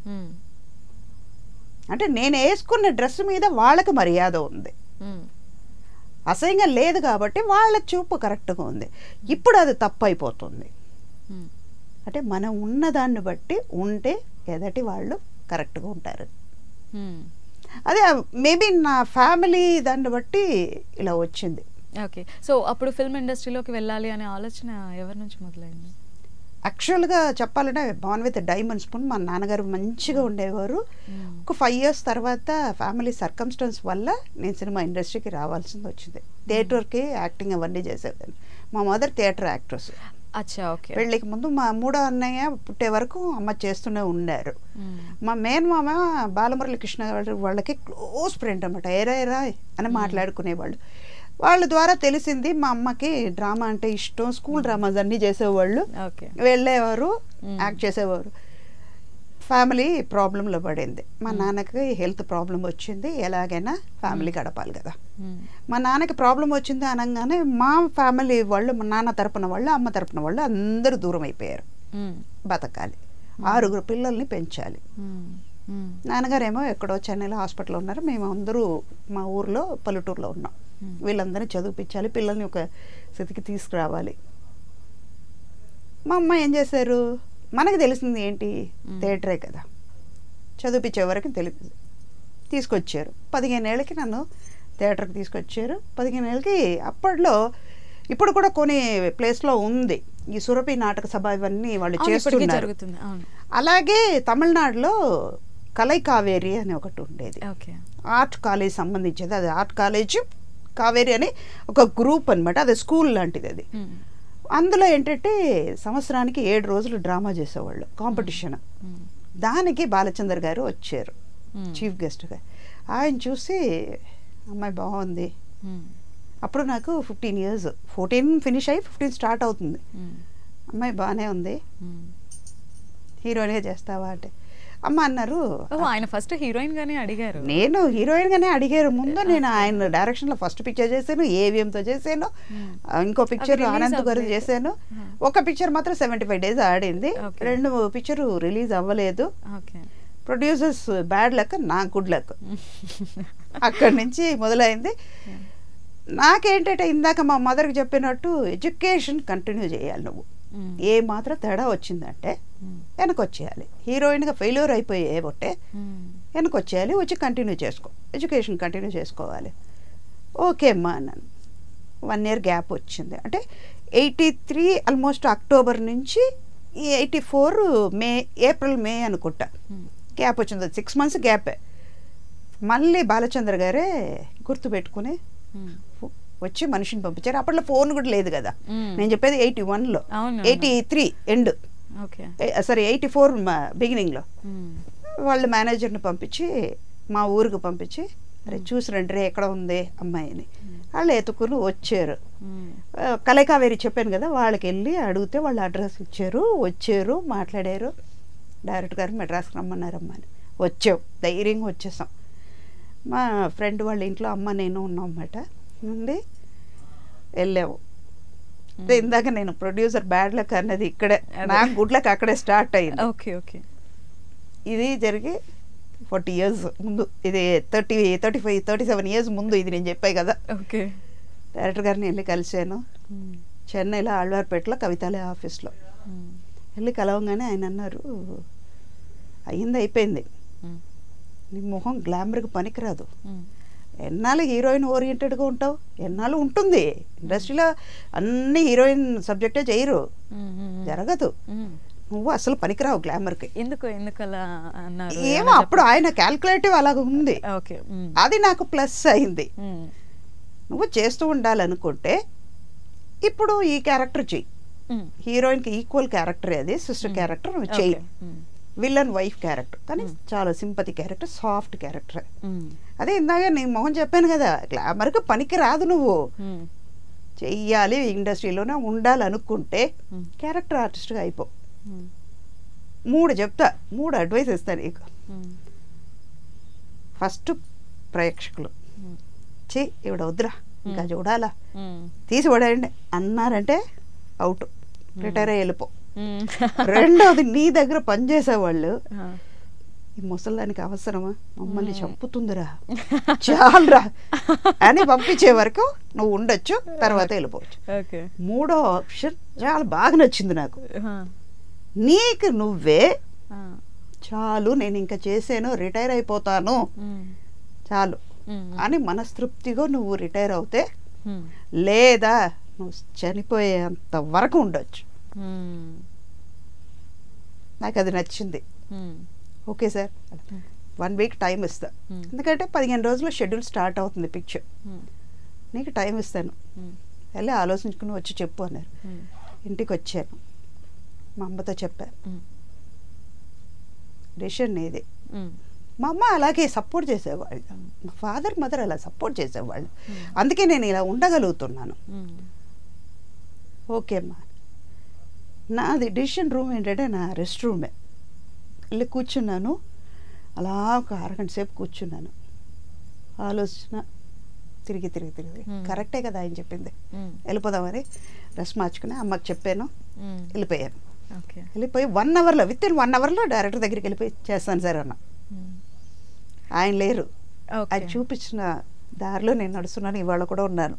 Speaker 2: అంటే నేను వేసుకున్న డ్రెస్ మీద వాళ్ళకి మర్యాద ఉంది, అసహ్యంగా లేదు కాబట్టి వాళ్ళ చూపు కరెక్ట్గా ఉంది. ఇప్పుడు అది తప్పు అయిపోతుంది. అంటే మనం ఉన్నదాన్ని బట్టి ఉంటే ఎదటి వాళ్ళు కరెక్ట్గా ఉంటారు. అదే మేబీ నా ఫ్యామిలీ దాన్ని బట్టి ఇలా వచ్చింది.
Speaker 1: ఓకే, సో అప్పుడు ఫిల్మ్ ఇండస్ట్రీలోకి వెళ్ళాలి అనే ఆలోచన ఎవరి నుంచి మొదలైంది?
Speaker 2: యాక్చువల్గా చెప్పాలంటే బాన్ విత్ డైమండ్ స్పూన్ మా నాన్నగారు మంచిగా ఉండేవారు. ఒక 5 years తర్వాత ఫ్యామిలీ సర్కమ్స్టెన్స్ వల్ల నేను సినిమా ఇండస్ట్రీకి రావాల్సింది వచ్చింది. థియేటర్కి యాక్టింగ్ అవన్నీ చేసేదాన్ని. మా మదర్ థియేటర్ యాక్ట్రెస్.
Speaker 1: అచ్చా, ఓకే.
Speaker 2: పెళ్ళికి ముందు మా 3వ అన్నయ్య పుట్టే వరకు అమ్మ చేస్తూనే ఉన్నారు. మా మేనమామ బాలమురళి కృష్ణ వాళ్ళకి క్లోజ్ ఫ్రెండ్ అనమాట, ఏరా అని మాట్లాడుకునేవాళ్ళు. వాళ్ళ ద్వారా తెలిసింది మా అమ్మకి డ్రామా అంటే ఇష్టం, స్కూల్ డ్రామాస్ అన్నీ చేసేవాళ్ళు, వెళ్ళేవారు, యాక్ట్ చేసేవారు. ఫ్యామిలీ ప్రాబ్లంలో పడింది. మా నాన్నకి హెల్త్ ప్రాబ్లం వచ్చింది, ఎలాగైనా ఫ్యామిలీ గడపాలి కదా. మా నాన్నకి ప్రాబ్లం వచ్చింది అనగానే మా ఫ్యామిలీ వాళ్ళు, మా నాన్న తరపున వాళ్ళు, అమ్మ తరపున వాళ్ళు అందరూ దూరం అయిపోయారు. బతకాలి, 6 పిల్లల్ని పెంచాలి. నాన్నగారేమో ఎక్కడో చెన్నైలో హాస్పిటల్లో ఉన్నారు, మేము అందరూ మా ఊర్లో పల్లెటూరులో ఉన్నాం. వీళ్ళందరినీ చదివిపించాలి, పిల్లల్ని ఒక స్థితికి తీసుకురావాలి. మా అమ్మ ఏం చేశారు, మనకు తెలిసింది ఏంటి, థియేటరే కదా, చదివిపించే వరకు తెలియదు. తీసుకొచ్చారు. 15 ఏళ్ళకి నన్ను థియేటర్కి తీసుకొచ్చారు. 15 ఏళ్ళకి అప్పట్లో ఇప్పుడు కూడా కొన్ని ప్లేస్లో ఉంది ఈ సురభి నాటక సభ, ఇవన్నీ వాళ్ళు చేస్తున్నారు. అలాగే తమిళనాడులో కలై కావేరి అని ఒకటి ఉండేది, ఆర్ట్ కాలేజ్ సంబంధించేది. అది ఆర్ట్ కాలేజ్ కావేరి అని ఒక గ్రూప్ అనమాట, అది స్కూల్ లాంటిది. అది అందులో ఏంటంటే సంవత్సరానికి 7 రోజులు డ్రామా చేసేవాళ్ళు, కాంపిటీషన్. దానికి బాలచందర్ గారు వచ్చారు చీఫ్ గెస్ట్గా. ఆయన చూసి అమ్మాయి బాగుంది, అప్పుడు నాకు 15 years, 14 ఫినిష్ అయ్యి 15 స్టార్ట్ అవుతుంది. అమ్మాయి బాగానే ఉంది, హీరోయిన్గా చేస్తావా అంటే అమ్మ అన్నారు.
Speaker 1: ఆయన ఫస్ట్ హీరోయిన్ గానే అడిగారు,
Speaker 2: నేను హీరోయిన్ గానే అడిగారు ముందు. నేను ఆయన డైరెక్షన్ లో ఫస్ట్ పిక్చర్ చేశాను, ఏవిఎంతో చేశాను, ఇంకో పిక్చర్ ఆనంద్ గారు చేశాను. ఒక పిక్చర్ మాత్రం 75 days ఆడింది, 2 పిక్చర్ రిలీజ్ అవ్వలేదు. ప్రొడ్యూసర్స్ బ్యాడ్ లక్, నా గుడ్ లక్. అక్కడి నుంచి మొదలైంది. నాకేంటంటే ఇందాక మా మదర్కి చెప్పినట్టు ఎడ్యుకేషన్ కంటిన్యూ చేయాలి. నువ్వు ఏ మాత్రం తేడా వచ్చిందంటే వెనకొచ్చేయాలి. హీరోయిన్గా ఫెయిల్యూర్ అయిపోయే బట్టే వెనకొచ్చేయాలి, వచ్చి కంటిన్యూ చేసుకో, ఎడ్యుకేషన్ కంటిన్యూ చేసుకోవాలి. ఓకే అమ్మా అన్నాను. 1 year గ్యాప్ వచ్చింది. అంటే 83 ఆల్మోస్ట్ అక్టోబర్ నుంచి 84 ఏప్రిల్ మే అనుకుంటా గ్యాప్ వచ్చింది. 6 months గ్యాపే. మళ్ళీ బాలచంద్ర గారే గుర్తుపెట్టుకుని వచ్చి మనిషిని పంపించారు. అప్పట్లో ఫోన్ కూడా లేదు కదా, నేను చెప్పేది 81లో, 83 ఎండ్, సారీ 84 బిగినింగ్లో. వాళ్ళు మేనేజర్ని పంపించి మా ఊరికి పంపించి, అరే చూసి రండి రే ఎక్కడ ఉంది అమ్మాయిని. వాళ్ళు ఎత్తుకుని వచ్చారు. కలైకావేరి చెప్పాను కదా, వాళ్ళకి వెళ్ళి అడిగితే వాళ్ళు అడ్రస్ ఇచ్చారు, వచ్చారు, మాట్లాడారు. డైరెక్టర్ గారు మెడ్రాస్కి రమ్మన్నారమ్మా అని వచ్చాం, ధైర్యంగా వచ్చేసాం. మా ఫ్రెండ్ వాళ్ళ ఇంట్లో అమ్మ నేను ఉన్నాం అన్నమాట. నుండి వెళ్ళాము. ఇందాక నేను ప్రొడ్యూసర్ బ్యాడ్ లక్ అన్నది ఇక్కడే, నాకు గుడ్ లక్ అక్కడే స్టార్ట్ అయింది.
Speaker 1: Okay okay.
Speaker 2: ఇది జరిగి 40 years ముందు, ఇది 35 37 years ముందు ఇది నేను చెప్పాయి కదా.
Speaker 1: ఓకే.
Speaker 2: డైరెక్టర్ గారిని వెళ్ళి కలిశాను చెన్నైలో ఆళ్వార్పేటలో కవితాలయ ఆఫీస్లో. వెళ్ళి కలవగానే ఆయన అన్నారు, అయ్యింది అయిపోయింది, నీ మొహం గ్లామర్కి పనికిరాదు, ఎన్నాళ్ళు హీరోయిన్ ఓరియంటెడ్గా ఉంటావు, ఎన్నాళ్ళు ఉంటుంది ఇండస్ట్రీలో, అన్ని హీరోయిన్ సబ్జెక్టే చేయరు, జరగదు, నువ్వు అసలు పనికిరావు గ్లామర్కి.
Speaker 1: ఎందుకు అలా అన్నారు?
Speaker 2: ఏమో అప్పుడు ఆయన క్యాల్కులేటివ్ అలాగ ఉంది. అది నాకు ప్లస్ అయింది. నువ్వు చేస్తూ ఉండాలనుకుంటే ఇప్పుడు ఈ క్యారెక్టర్ చెయ్యి, హీరోయిన్కి ఈక్వల్ క్యారెక్టర్, అది సిస్టర్ క్యారెక్టర్ నువ్వు చెయ్యి, విలన్ వైఫ్ క్యారెక్టర్, కానీ చాలా సింపతి క్యారెక్టర్, సాఫ్ట్ క్యారెక్టర్. అదే ఇందాక నేను మొహం చెప్పాను కదా, గ్లామర్కి పనికి రాదు, నువ్వు చెయ్యాలి, ఇండస్ట్రీలోనే ఉండాలనుకుంటే క్యారెక్టర్ ఆర్టిస్ట్గా అయిపో. 3 చెప్తా, 3 అడ్వైస్ ఇస్తాను నీకు. ఫస్ట్ ప్రేక్షకులు ఇవిడ వద్దురా ఇంకా చూడాలా, తీసి పడేయండి అన్నారంటే అవుట్, రిటైర్ అయ్యి వెళ్ళిపో. రెండవది, నీ దగ్గర పనిచేసేవాళ్ళు ఈ ముసలానికి అవసరమా, మమ్మల్ని చంపుతుందిరా, చాలరా అని పంపించే వరకు నువ్వు ఉండొచ్చు, తర్వాత వెళ్ళిపోవచ్చు. 3వ ఆప్షన్ చాలా బాగా నచ్చింది నాకు, నీకు నువ్వే చాలు, నేను ఇంకా చేసాను, రిటైర్ అయిపోతాను చాలు అని మనస్తృప్తిగా నువ్వు రిటైర్ అవుతే, లేదా నువ్వు చనిపోయేంత వరకు ఉండొచ్చు. నాకు అది నచ్చింది. ఓకే సార్, 1 week టైం ఇస్తా, ఎందుకంటే 15 రోజుల్లో షెడ్యూల్ స్టార్ట్ అవుతుంది పిక్చర్, నీకు టైం ఇస్తాను, వెళ్ళి ఆలోచించుకుని వచ్చి చెప్పు అన్నారు. ఇంటికి వచ్చాను, మా అమ్మతో చెప్పాను, డెసిషన్ నీది. మా అమ్మ అలాగే సపోర్ట్ చేసేవాళ్ళు, మా ఫాదర్ మదర్ అలా సపోర్ట్ చేసేవాళ్ళు, అందుకే నేను ఇలా ఉండగలుగుతున్నాను. ఓకే అమ్మా, నాది డెసిషన్ రూమ్ ఏంటంటే నా రెస్ట్ రూమే. వెళ్ళి కూర్చున్నాను, అలా ఒక 1 గంట సేపు కూర్చున్నాను, ఆలోచన తిరిగి కరెక్టే కదా ఆయన చెప్పింది, వెళ్ళిపోదామని డ్రెస్ మార్చుకుని అమ్మకి చెప్పాను, వెళ్ళిపోయాను. వెళ్ళిపోయి 1 hourలో, విత్ ఇన్ 1 hourలో డైరెక్టర్ దగ్గరికి వెళ్ళిపోయి చేస్తాను సార్ అన్న. ఆయన లేరు, ఆయన చూపించిన దారిలో నేను నడుస్తున్నాను, ఇవాళ కూడా ఉన్నాను.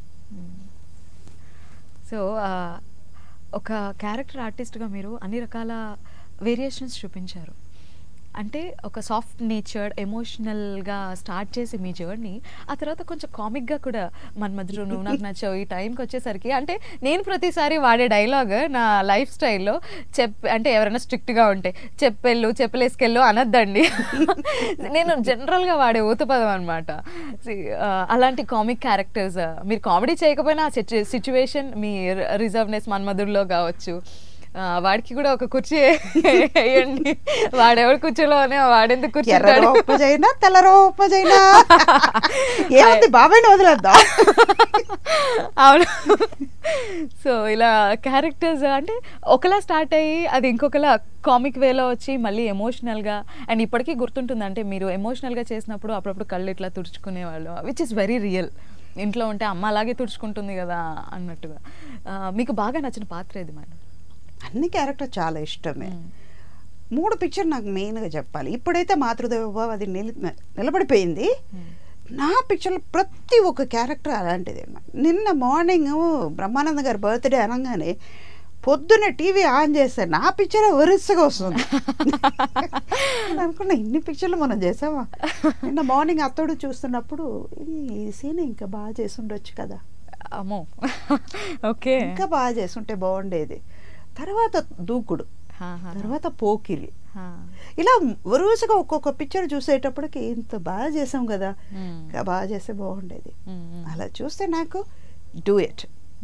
Speaker 1: సో ఒక క్యారెక్టర్ ఆర్టిస్ట్గా మీరు అన్ని రకాల వేరియేషన్స్ చూపించారు. అంటే ఒక సాఫ్ట్ నేచర్డ్ ఎమోషనల్గా స్టార్ట్ చేసి మీ జర్నీ ఆ తర్వాత కొంచెం కామిక్గా కూడా మన మధ్యలో నువ్వు నాకు నచ్చావు ఈ టైంకి వచ్చేసరికి అంటే నేను ప్రతిసారి వాడే డైలాగ్ నా లైఫ్ స్టైల్లో అంటే ఎవరైనా స్ట్రిక్ట్గా ఉంటే చెప్పలేసుకెళ్ళు అనొద్దండి. నేను జనరల్గా వాడే ఊతపదం అనమాట. అలాంటి కామిక్ క్యారెక్టర్స్ మీరు కామెడీ చేయకపోయినా సిచ్యువేషన్ మీ రిజర్వ్నెస్ మన్మధుడిలో కావచ్చు, వాడికి కూడా ఒక కుర్చీ వేయండి, వాడెవడు కూర్చోలోనే వాడెందుకు కూర్చుంటాడు,
Speaker 2: తెల్లరోపజైనా ఏముంది బాబాయ్ని వదిలేద్దాం.
Speaker 1: అవును. సో ఇలా క్యారెక్టర్స్ అంటే ఒకలా స్టార్ట్ అయ్యి అది ఇంకొకలా కామిక్ వేలో వచ్చి మళ్ళీ ఎమోషనల్గా అండ్ ఇప్పటికీ గుర్తుంటుంది. అంటే మీరు ఎమోషనల్గా చేసినప్పుడు అప్పుడప్పుడు కళ్ళు ఇట్లా తుడుచుకునేవాళ్ళు, విచ్ ఇస్ వెరీ రియల్. ఇంట్లో ఉంటే అమ్మ అలాగే తుడుచుకుంటుంది కదా అన్నట్టుగా. మీకు బాగా నచ్చిన పాత్ర ఏది మేడం?
Speaker 2: అన్ని క్యారెక్టర్ చాలా ఇష్టమే. 3 పిక్చర్ నాకు మెయిన్గా చెప్పాలి. ఇప్పుడైతే మాతృదేవోభవ అది నిలబడిపోయింది. నా పిక్చర్లో ప్రతి ఒక్క క్యారెక్టర్ అలాంటిది. నిన్న మార్నింగ్ బ్రహ్మానంద గారి బర్త్డే అనగానే పొద్దున్న టీవీ ఆన్ చేస్తే నా పిక్చరే వరుసగా వస్తుంది. అనుకున్నా ఇన్ని పిక్చర్లు మనం చేసామా. నిన్న మార్నింగ్ అత్తడు చూస్తున్నప్పుడు ఈ సీన్ ఇంకా బాగా చేసి ఉండొచ్చు కదా,
Speaker 1: అమ్మో ఓకే
Speaker 2: ఇంకా బాగా చేసుంటే బాగుండేది. తర్వాత దూకుడు, తర్వాత పోకిరి, ఇలా వరుసగా ఒక్కొక్క పిక్చర్ చూసేటప్పటికి ఇంత బాగా చేసాం కదా, ఇంకా బాగా చేస్తే బాగుండేది. అలా చూస్తే నాకు డ్యూయట్,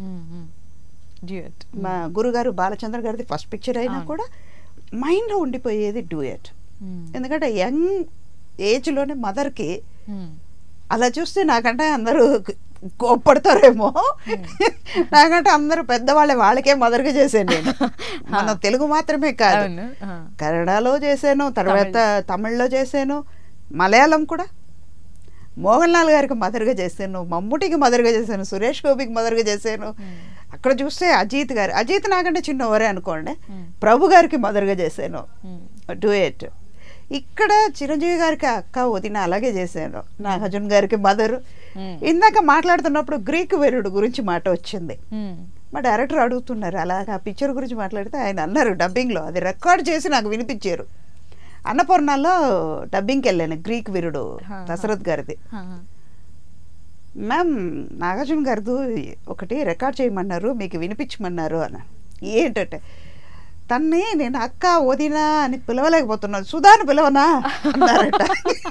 Speaker 2: మా గురుగారు బాలచంద్ర గారిది ఫస్ట్ పిక్చర్ అయినా కూడా మైండ్లో ఉండిపోయేది డ్యూయట్. ఎందుకంటే యంగ్ ఏజ్లోనే మదర్కి అలా చూస్తే నాకంటే అందరూ కోప్పడతారేమో, నాకంటే అందరూ పెద్దవాళ్ళే, వాళ్ళకే మదర్గా చేశాను నేను. మన తెలుగు మాత్రమే కాదు, కన్నడలో చేశాను, తర్వాత తమిళ్లో చేశాను, మలయాళం కూడా. మోహన్ లాల్ గారికి మదర్గా చేశాను, మమ్ముటికి మదర్గా చేశాను, సురేష్ గోపికి మదర్గా చేశాను. అక్కడ చూస్తే అజిత్ నాకంటే చిన్నవరే అనుకోండి, ప్రభు గారికి మదర్గా చేశాను డ్యూయట్. ఇక్కడ చిరంజీవి గారికి అక్క వదిన అలాగే చేశాను, నాగార్జున గారికి మదరు. ఇందాక మాట్లాడుతున్నప్పుడు గ్రీకు వీరుడు గురించి మాట వచ్చింది. మా డైరెక్టర్ అడుగుతున్నారు అలాగా ఆ పిక్చర్ గురించి మాట్లాడితే ఆయన అన్నారు డబ్బింగ్లో, అది రికార్డ్ చేసి నాకు వినిపించారు. అన్నపూర్ణలో డబ్బింగ్కి వెళ్ళాను, గ్రీక్ వీరుడు దశరథ్ గారిది. మ్యామ్ నాగార్జున గారిది ఒకటి రికార్డ్ చేయమన్నారు, మీకు వినిపించమన్నారు అన్న. ఏంటంటే తన్ని నేను అక్క వదినా అని పిలవలేకపోతున్నాను, సుధాని పిలవనా అన్నారట.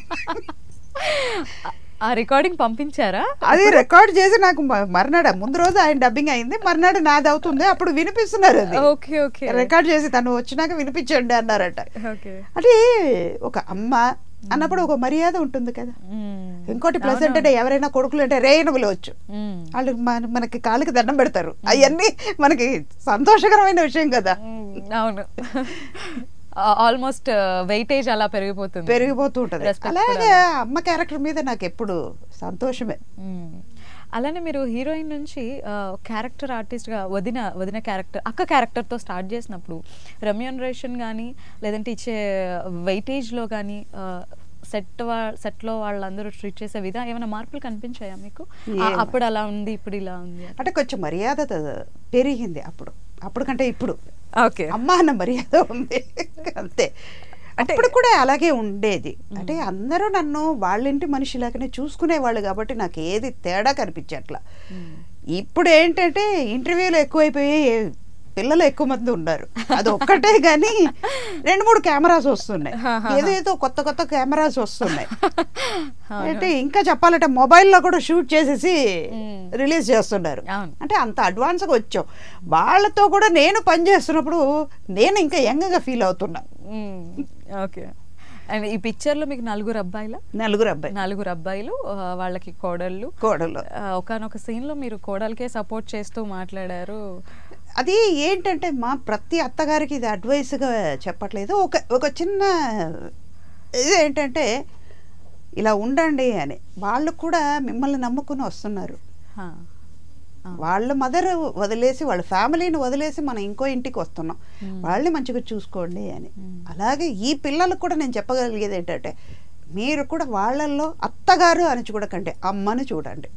Speaker 1: ఆ రికార్డింగ్ పంపించారా?
Speaker 2: అది రికార్డ్ చేసి నాకు మర్నాడు, ముందు రోజు ఆయన డబ్బింగ్ అయింది, మర్నాడు నాది అవుతుంది, అప్పుడు వినిపిస్తున్నారు. అది రికార్డ్ చేసి తను వచ్చినాక వినిపించండి అన్నారట. అంటే ఒక అమ్మ అన్నప్పుడు ఒక మర్యాద ఉంటుంది కదా. ఇంకోటి ప్లస్ అంటే ఎవరైనా కొడుకులు అంటే రేయను పిలవచ్చు, వాళ్ళు మనకి కాళ్ళకి దండం పెడతారు, అవన్నీ మనకి సంతోషకరమైన విషయం కదా.
Speaker 1: అవును, ఆల్మోస్ట్ వెయిటేజ్ అలా పెరిగిపోతూ ఉంటుంది.
Speaker 2: అలాగే అమ్మ క్యారెక్టర్ మీద నాకు ఎప్పుడు సంతోషమే.
Speaker 1: అలానే మీరు హీరోయిన్ నుంచి క్యారెక్టర్ ఆర్టిస్ట్గా వదిన క్యారెక్టర్, అక్క క్యారెక్టర్తో స్టార్ట్ చేసినప్పుడు రెమ్యూనరేషన్ కానీ లేదంటే ఇచ్చే వెయిటేజ్లో కానీ సెట్లో వాళ్ళందరూ ట్రీట్ చేసే విధంగా ఏమైనా మార్పులు కనిపించాయా మీకు? అప్పుడు అలా ఉంది, ఇప్పుడు ఇలా ఉంది
Speaker 2: అంటే కొంచెం మర్యాద పెరిగింది అప్పుడు కంటే ఇప్పుడు.
Speaker 1: ఓకే,
Speaker 2: అమ్మ అన్న మర్యాద ఉంది అంతే. అంటే ఇప్పుడు కూడా అలాగే ఉండేది. అంటే అందరూ నన్ను వాళ్ళింటి మనిషిలాగానే చూసుకునేవాళ్ళు కాబట్టి నాకు ఏది తేడా కనిపించట్లా. ఇప్పుడు ఏంటంటే ఇంటర్వ్యూలు ఎక్కువైపోయి పిల్లలు ఎక్కువ మంది ఉన్నారు, అది ఒక్కటే కానీ 2-3 కెమెరాస్ వస్తున్నాయి, ఏదేదో కొత్త కెమెరాస్ వస్తున్నాయి. అంటే ఇంకా చెప్పాలంటే మొబైల్లో కూడా షూట్ చేసేసి రిలీజ్ చేస్తున్నారు. అంటే అంత అడ్వాన్స్గా వచ్చాం. వాళ్ళతో కూడా నేను పని చేస్తున్నప్పుడు నేను ఇంకా యంగ్గా ఫీల్ అవుతున్నా.
Speaker 1: ఓకే, అండ్ ఈ పిక్చర్లో మీకు 4 అబ్బాయిలు, వాళ్ళకి కోడళ్ళు. ఒకనొక సీన్లో మీరు కోడలకే సపోర్ట్ చేస్తూ మాట్లాడారు.
Speaker 2: అది ఏంటంటే మా ప్రతి అత్తగారికి ఇది అడ్వైస్గా చెప్పట్లేదు, ఒక చిన్న ఇది ఏంటంటే ఇలా ఉండండి అని. వాళ్ళు కూడా మిమ్మల్ని నమ్ముకుని వస్తున్నారు. వాళ్ళ మదర్ వదిలేసి వాళ్ళ ఫ్యామిలీని వదిలేసి మనం ఇంకో ఇంటికి వస్తున్నాం, వాళ్ళని మంచిగా చూసుకోండి అని. అలాగే ఈ పిల్లలకు కూడా నేను చెప్పగలిగేది ఏంటంటే మీరు కూడా వాళ్ళల్లో అత్తగారు అని చూడకండి, అమ్మని చూడండి.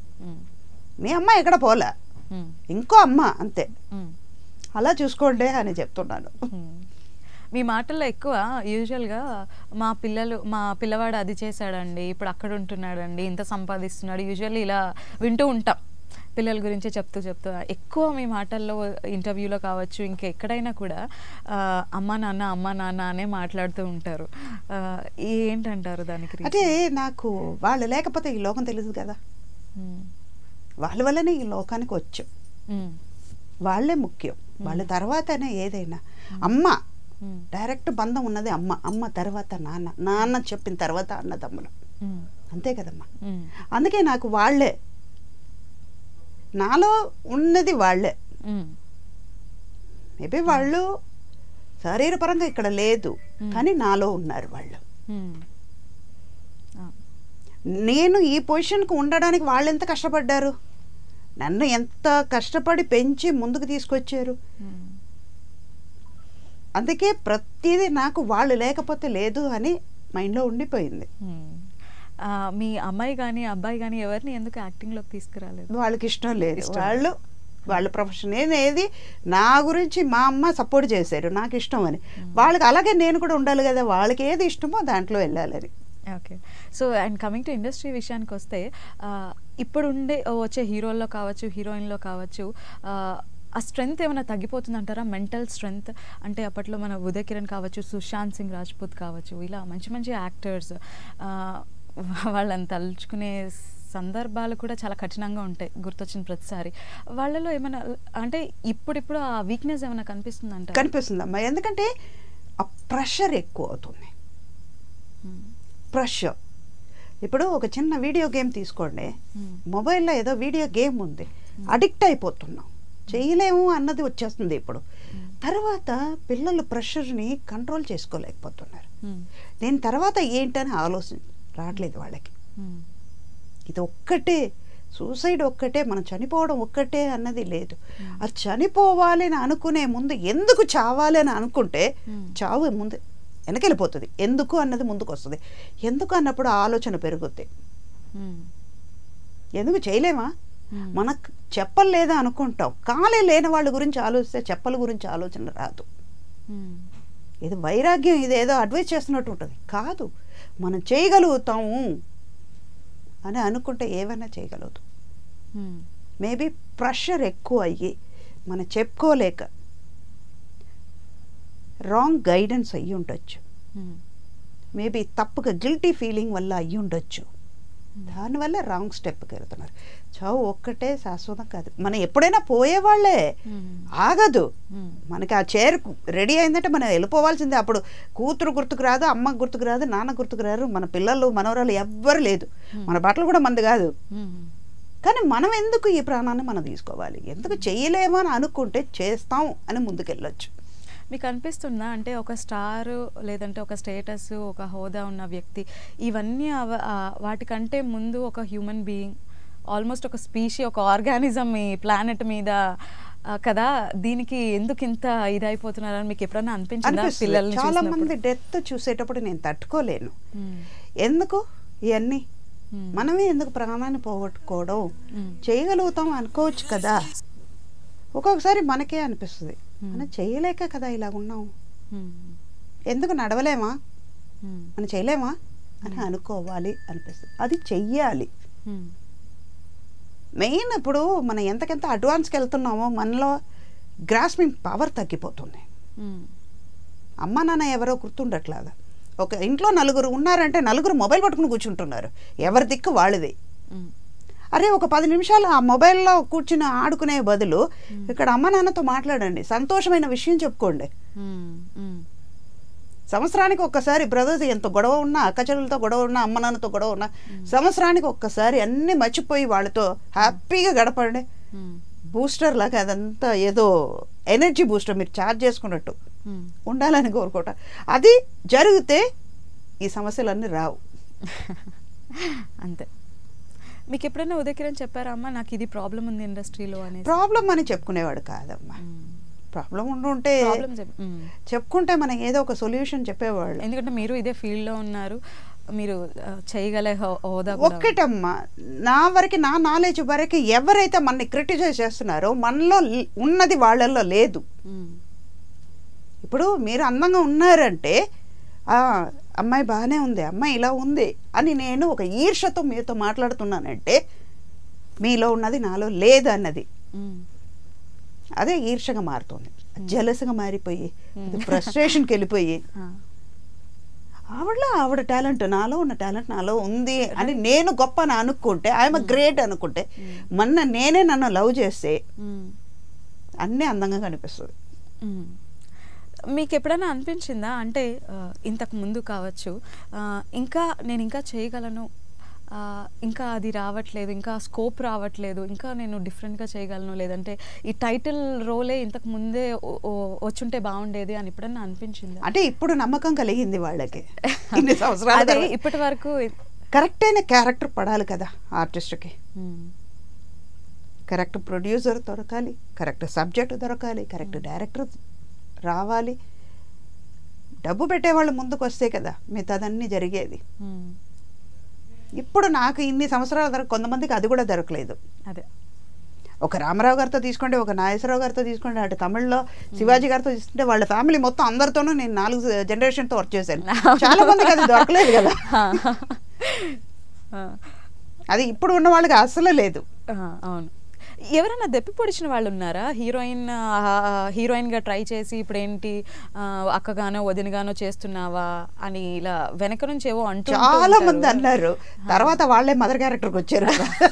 Speaker 2: మీ అమ్మ ఎక్కడ పోలే, ఇంకో అమ్మ అంతే, అలా చూసుకోండి అని చెప్తున్నాను.
Speaker 1: మీ మాటల్లో ఎక్కువ యూజువల్గా మా పిల్లవాడు అది చేశాడండి, ఇప్పుడు అక్కడ ఉంటున్నాడండి, ఇంత సంపాదిస్తున్నాడు, యూజువల్లీ ఇలా వింటూ ఉంటాం పిల్లల గురించి చెప్తూ ఎక్కువ మీ మాటల్లో ఇంటర్వ్యూలో కావచ్చు ఇంకెక్కడైనా కూడా అమ్మా నాన్న అనే మాట్లాడుతూ ఉంటారు. ఏంటంటారు దానికి?
Speaker 2: అంటే నాకు వాళ్ళు లేకపోతే ఈ లోకం తెలియదు కదా, వాళ్ళ వల్లనే ఈ లోకానికి వచ్చాం, వాళ్ళే ముఖ్యం, వాళ్ళ తర్వాతనే ఏదైనా. అమ్మ డైరెక్ట్ బంధం ఉన్నది అమ్మ తర్వాత నాన్న చెప్పిన తర్వాత అన్నదమ్ములు, అంతే కదమ్మా. అందుకే నాకు వాళ్ళే, నాలో ఉన్నది వాళ్ళే. మేబీ వాళ్ళు శరీరపరంగా ఇక్కడ లేదు కానీ నాలో ఉన్నారు వాళ్ళు. నేను ఈ పొజిషన్కి ఉండడానికి వాళ్ళు ఎంత కష్టపడ్డారు, నన్ను ఎంత కష్టపడి పెంచి ముందుకు తీసుకొచ్చారు. అందుకే ప్రతిదీ నాకు వాళ్ళు లేకపోతే లేదు అని మైండ్లో ఉండిపోయింది.
Speaker 1: మీ అమ్మాయి కానీ అబ్బాయి కానీ ఎవరిని ఎందుకు యాక్టింగ్లోకి తీసుకురాలేదు?
Speaker 2: వాళ్ళకి ఇష్టం లేదు, వాళ్ళ ప్రొఫెషన్ ఏది, నా గురించి మా అమ్మ సపోర్ట్ చేశారు నాకు ఇష్టం అని. వాళ్ళకి అలాగే నేను కూడా ఉండాలి కదా, వాళ్ళకి ఏది ఇష్టమో దాంట్లో వెళ్ళాలని.
Speaker 1: Okay. So and coming to industry విషయానికి వస్తే ఇప్పుడు వచ్చే హీరోల్లో కావచ్చు హీరోయిన్లో కావచ్చు ఆ స్ట్రెంగ్త్ ఏమైనా తగ్గిపోతుంది అంటారా? మెంటల్ స్ట్రెంగ్త్ అంటే అప్పట్లో మన ఉదయ్ కిరణ్ కావచ్చు, సుశాంత్ సింగ్ రాజ్పూత్ కావచ్చు, ఇలా మంచి యాక్టర్స్ వాళ్ళని తలుచుకునే సందర్భాలు కూడా చాలా కఠినంగా ఉంటాయి గుర్తొచ్చిన ప్రతిసారి. వాళ్ళలో ఏమైనా అంటే ఇప్పుడు ఆ వీక్నెస్ ఏమైనా కనిపిస్తుందంట?
Speaker 2: కనిపిస్తుందమ్మా, ఎందుకంటే ఆ ప్రెషర్ ఎక్కువ అవుతుంది. ప్రెషర్ ఇప్పుడు ఒక చిన్న వీడియో గేమ్ తీసుకోండి, మొబైల్లో ఏదో వీడియో గేమ్ ఉంది, అడిక్ట్ అయిపోతున్నాం, చేయలేము అన్నది వచ్చేస్తుంది ఇప్పుడు. తర్వాత పిల్లలు ప్రెషర్ని కంట్రోల్ చేసుకోలేకపోతున్నారు. దీని తర్వాత ఏంటని ఆలోచన రావట్లేదు వాళ్ళకి. ఇది ఒక్కటే, సూసైడ్ ఒక్కటే, మనం చనిపోవడం ఒక్కటే అన్నది లేదు. అది చనిపోవాలి అని అనుకునే ముందు ఎందుకు చావాలి అని అనుకుంటే చావు ముందు వెనకెళ్ళిపోతుంది, ఎందుకు అన్నది ముందుకు వస్తుంది. ఎందుకు అన్నప్పుడు ఆలోచన పెరుగుద్ది. ఎందుకు చేయలేమా, మనకు చెప్పలేదా అనుకుంటాం, కాలే లేని వాళ్ళ గురించి ఆలోచిస్తే చెప్పల గురించి ఆలోచన రాదు. ఇది వైరాగ్యం, ఇదేదో అడ్వైస్ చేస్తున్నట్టు ఉంటుంది. కాదు, మనం చేయగలుగుతాము అని అనుకుంటే ఏమైనా చేయగలదు. మేబీ ప్రెషర్ ఎక్కువ అయ్యి మనం చెప్పుకోలేక రాంగ్ గైడెన్స్ అయ్యి ఉండొచ్చు, మేబీ తప్పుగా గిల్టీ ఫీలింగ్ వల్ల అయ్యి ఉండొచ్చు. దానివల్ల రాంగ్ స్టెప్కి వెళ్తున్నారు. చావు ఒక్కటే శాశ్వతం కాదు, మనం ఎప్పుడైనా పోయేవాళ్ళే, ఆగదు. మనకి ఆ చైర్ రెడీ అయిందంటే మనం వెళ్ళిపోవాల్సిందే. అప్పుడు కూతురు గుర్తుకు రాదు, అమ్మ గుర్తుకు రాదు, నాన్న గుర్తుకు రారు, మన పిల్లలు మనవరాలు ఎవ్వరు లేదు, మన బట్టలు కూడా మంది కాదు. కానీ మనం ఎందుకు ఈ ప్రాణాన్ని మనం తీసుకోవాలి, ఎందుకు చేయలేమో అని అనుకుంటే చేస్తాం అని ముందుకెళ్ళొచ్చు.
Speaker 1: మీకు అనిపిస్తుందా అంటే ఒక స్టార్ లేదంటే ఒక స్టేటస్, ఒక హోదా ఉన్న వ్యక్తి, ఇవన్నీ వాటికంటే ముందు ఒక హ్యూమన్ బీయింగ్, ఆల్మోస్ట్ ఒక స్పీషీ, ఒక ఆర్గానిజం ఈ ప్లానెట్ మీద కదా, దీనికి ఎందుకు ఇంత ఇదైపోతున్నారని మీకు ఎప్పుడైనా అనిపించిందా? పిల్లల్ని
Speaker 2: చాలా మంది డెత్ చూసేటప్పుడు నేను తట్టుకోలేను, ఎందుకు ఇవన్నీ మనమే ఎందుకు ప్రాణాన్ని పోగొట్టుకోవడం, చేయగలుగుతాం అనుకోవచ్చు కదా. ఒక్కొక్కసారి మనకే అనిపిస్తుంది మనం చేయలేక కదా ఇలా ఉన్నాం, ఎందుకు నడవలేమా, మనం చేయలేమా అని అనుకోవాలి అనిపిస్తుంది. అది చెయ్యాలి. మెయిన్ ఇప్పుడు మనం ఎంతకెంత అడ్వాన్స్కి వెళ్తున్నామో మనలో గ్రాస్పింగ్ పవర్ తగ్గిపోతుంది. అమ్మ నాన్న ఎవరో గుర్తుండట్లాగా, ఒక ఇంట్లో నలుగురు ఉన్నారంటే నలుగురు మొబైల్ పట్టుకుని కూర్చుంటున్నారు, ఎవరి దిక్కు వాళ్ళది. అరే ఒక 10 నిమిషాలు ఆ మొబైల్లో కూర్చుని ఆడుకునే బదులు ఇక్కడ అమ్మ నాన్నతో మాట్లాడండి, సంతోషమైన విషయం చెప్పుకోండి. సంవత్సరానికి ఒక్కసారి బ్రదర్స్ ఎంత గొడవ ఉన్నా, అక్కచెల్లెలతో గొడవ ఉన్నా, అమ్మ నాన్నతో గొడవ ఉన్నా, సంవత్సరానికి ఒక్కసారి అన్నీ మర్చిపోయి వాళ్ళతో హ్యాపీగా గడపండి. బూస్టర్ లాగా అదంతా ఏదో ఎనర్జీ బూస్టర్ మీరు ఛార్జ్ చేసుకున్నట్టు ఉండాలని కోరుకోవటం. అది జరిగితే ఈ సమస్యలన్నీ రావు.
Speaker 1: అంతే. మీకు ఎప్పుడైనా ఉదయ్ కిరణ్ చెప్పారా అమ్మా నాకు ఇది ప్రాబ్లం ఉంది ఇండస్ట్రీలో అని?
Speaker 2: ప్రాబ్లం అని చెప్పుకునేవాడు కాదమ్మా, ప్రాబ్లం ఉండుంటే చెప్పుకుంటే మనం ఏదో ఒక సొల్యూషన్ చెప్పేవాళ్ళు.
Speaker 1: ఎందుకంటే మీరు ఇదే ఫీల్డ్లో ఉన్నారు, మీరు చేయగలే హోదా.
Speaker 2: ఒక్కటమ్మా, నా వరకు, నా నాలెడ్జ్ వరకు ఎవరైతే మనని క్రిటిసైజ్ చేస్తున్నారో మనలో ఉన్నది వాళ్ళల్లో లేదు. ఇప్పుడు మీరు అందంగా ఉన్నారంటే అమ్మాయి బాగానే ఉంది, అమ్మాయి ఇలా ఉంది అని నేను ఒక ఈర్షతో మీతో మాట్లాడుతున్నానంటే మీలో ఉన్నది నాలో లేదు అన్నది. అదే ఈర్షగా మారుతుంది, జలసగా మారిపోయి ఫ్రస్ట్రేషన్కి వెళ్ళిపోయి ఆవిడ టాలెంట్, నాలో ఉన్న టాలెంట్ నాలో ఉంది అని నేను గొప్ప అని అనుకుంటే, ఐఎమ్ గ్రేట్ అనుకుంటే, నేనే నన్ను లవ్ చేస్తే అన్నీ అందంగా కనిపిస్తుంది.
Speaker 1: మీకు ఎప్పుడైనా అనిపించిందా అంటే ఇంతకు ముందు కావచ్చు నేను ఇంకా చేయగలను, ఇంకా అది రావట్లేదు, ఇంకా స్కోప్ రావట్లేదు, ఇంకా నేను డిఫరెంట్గా చేయగలను, లేదంటే ఈ టైటిల్ రోలే ఇంతకు ముందే వచ్చుంటే బాగుండేది అని ఎప్పుడన్నా అనిపించింది?
Speaker 2: అంటే ఇప్పుడు నమ్మకం కలిగింది వాళ్ళకి ఇన్ని సంవత్సరాలు.
Speaker 1: ఇప్పటి వరకు
Speaker 2: కరెక్ట్ అయిన క్యారెక్టర్ పడాలి కదా ఆర్టిస్ట్కి. కరెక్ట్ ప్రొడ్యూసర్ దొరకాలి, కరెక్ట్ సబ్జెక్ట్ దొరకాలి, కరెక్ట్ డైరెక్టర్ రావాలి, డబ్బు పెట్టేవాళ్ళు ముందుకు వస్తే కదా మిగతాదన్నీ జరిగేది. ఇప్పుడు నాకు ఇన్ని సంవత్సరాల వరకు కొంతమందికి అది కూడా దొరకలేదు.
Speaker 1: అదే
Speaker 2: ఒక రామారావు గారితో తీసుకోండి, ఒక నాగేశ్వరరావు గారితో తీసుకోండి, అటు తమిళ్లో శివాజీ గారితో తీసుకుంటే వాళ్ళ ఫ్యామిలీ మొత్తం అందరితోనూ నేను 4 జనరేషన్తో వర్క్ చేశాను. చాలా మందికి అది దొరకలేదు కదా. అది ఇప్పుడు ఉన్న వాళ్ళకి అసలు లేదు.
Speaker 1: అవును. ఎవరైనా దెప్పి పొడిచిన వాళ్ళు ఉన్నారా? హీరోయిన్గా ట్రై చేసి ఇప్పుడు ఏంటి అక్కగానో వదినగానో చేస్తున్నావా అని ఇలా వెనక నుంచి ఏవో అంటూ
Speaker 2: చాలా మంది అన్నారు. తర్వాత వాళ్ళే మదర్ క్యారెక్టర్కి వచ్చారు.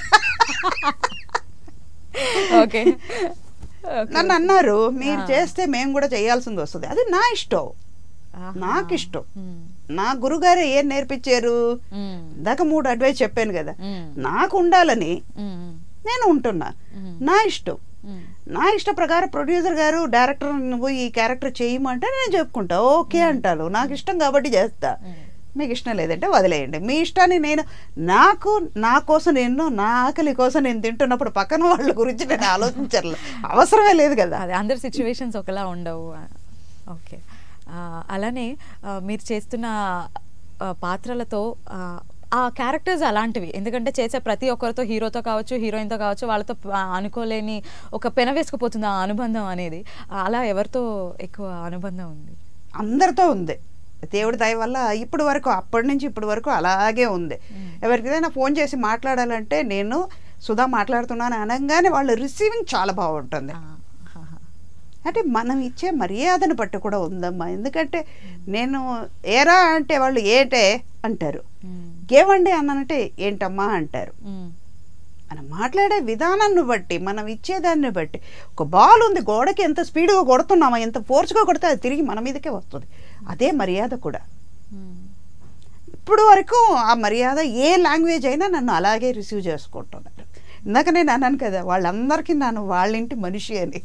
Speaker 1: ఓకే,
Speaker 2: నన్ను అన్నారు మీరు చేస్తే మేము కూడా చేయాల్సింది వస్తుంది. అది నా ఇష్టం, నాకు ఇష్టం. నా గురుగారు ఏం నేర్పించారు, ఇందాక 3 అడ్వైస్ చెప్పాను కదా, నాకు ఉండాలని నేను ఉంటున్నా. నా ఇష్టం, నా ఇష్ట ప్రకారం ప్రొడ్యూసర్ గారు డైరెక్టర్ నువ్వు ఈ క్యారెక్టర్ చేయమంటే నేను చెప్పుకుంటా, ఓకే అంటాను. నాకు ఇష్టం కాబట్టి చేస్తా, మీకు ఇష్టం లేదంటే వదిలేయండి. మీ ఇష్టాన్ని నేను నా కోసం నా ఆకలి కోసం నేను తింటున్నప్పుడు పక్కన వాళ్ళ గురించి నేను ఆలోచించాలి, అవసరమే లేదు కదా.
Speaker 1: అదే అందరి సిచ్యువేషన్స్ ఒకలా ఉండవు. ఓకే, అలానే మీరు చేస్తున్న పాత్రలతో ఆ క్యారెక్టర్స్ అలాంటివి, ఎందుకంటే చేసే ప్రతి ఒక్కరితో, హీరోతో కావచ్చు, హీరోయిన్తో కావచ్చు, వాళ్ళతో అనుకోలేని ఒక పెన వేసుకుపోతుంది ఆ అనుబంధం అనేది. అలా ఎవరితో ఎక్కువ అనుబంధం ఉంది?
Speaker 2: అందరితో ఉంది, దేవుడి దయ వల్ల. ఇప్పుడు వరకు, అప్పటి నుంచి ఇప్పటి వరకు అలాగే ఉంది. ఎవరికైనా ఫోన్ చేసి మాట్లాడాలంటే నేను సుధా మాట్లాడుతున్నాను అనగానే వాళ్ళ రిసీవింగ్ చాలా బాగుంటుంది. అంటే మనం ఇచ్చే మర్యాదను బట్టి కూడా ఉందమ్మా. ఎందుకంటే నేను ఏరా అంటే వాళ్ళు ఏటే అంటారు, గేవండి అన్నానంటే ఏంటమ్మా అంటారు. మనం మాట్లాడే విధానాన్ని బట్టి, మనం ఇచ్చేదాన్ని బట్టి, ఒక బాల్ ఉంది గోడకి ఎంత స్పీడ్గా కొడుతున్నామా, ఎంత ఫోర్స్గా కొడితే అది తిరిగి మన మీదకే వస్తుంది. అదే మర్యాద కూడా. ఇప్పుడు వరకు ఆ మర్యాద ఏ లాంగ్వేజ్ అయినా నన్ను అలాగే రిసీవ్ చేసుకుంటున్నారు. ఇందాక నేను అన్నాను కదా వాళ్ళందరికీ నన్ను వాళ్ళింటి మనిషి అని.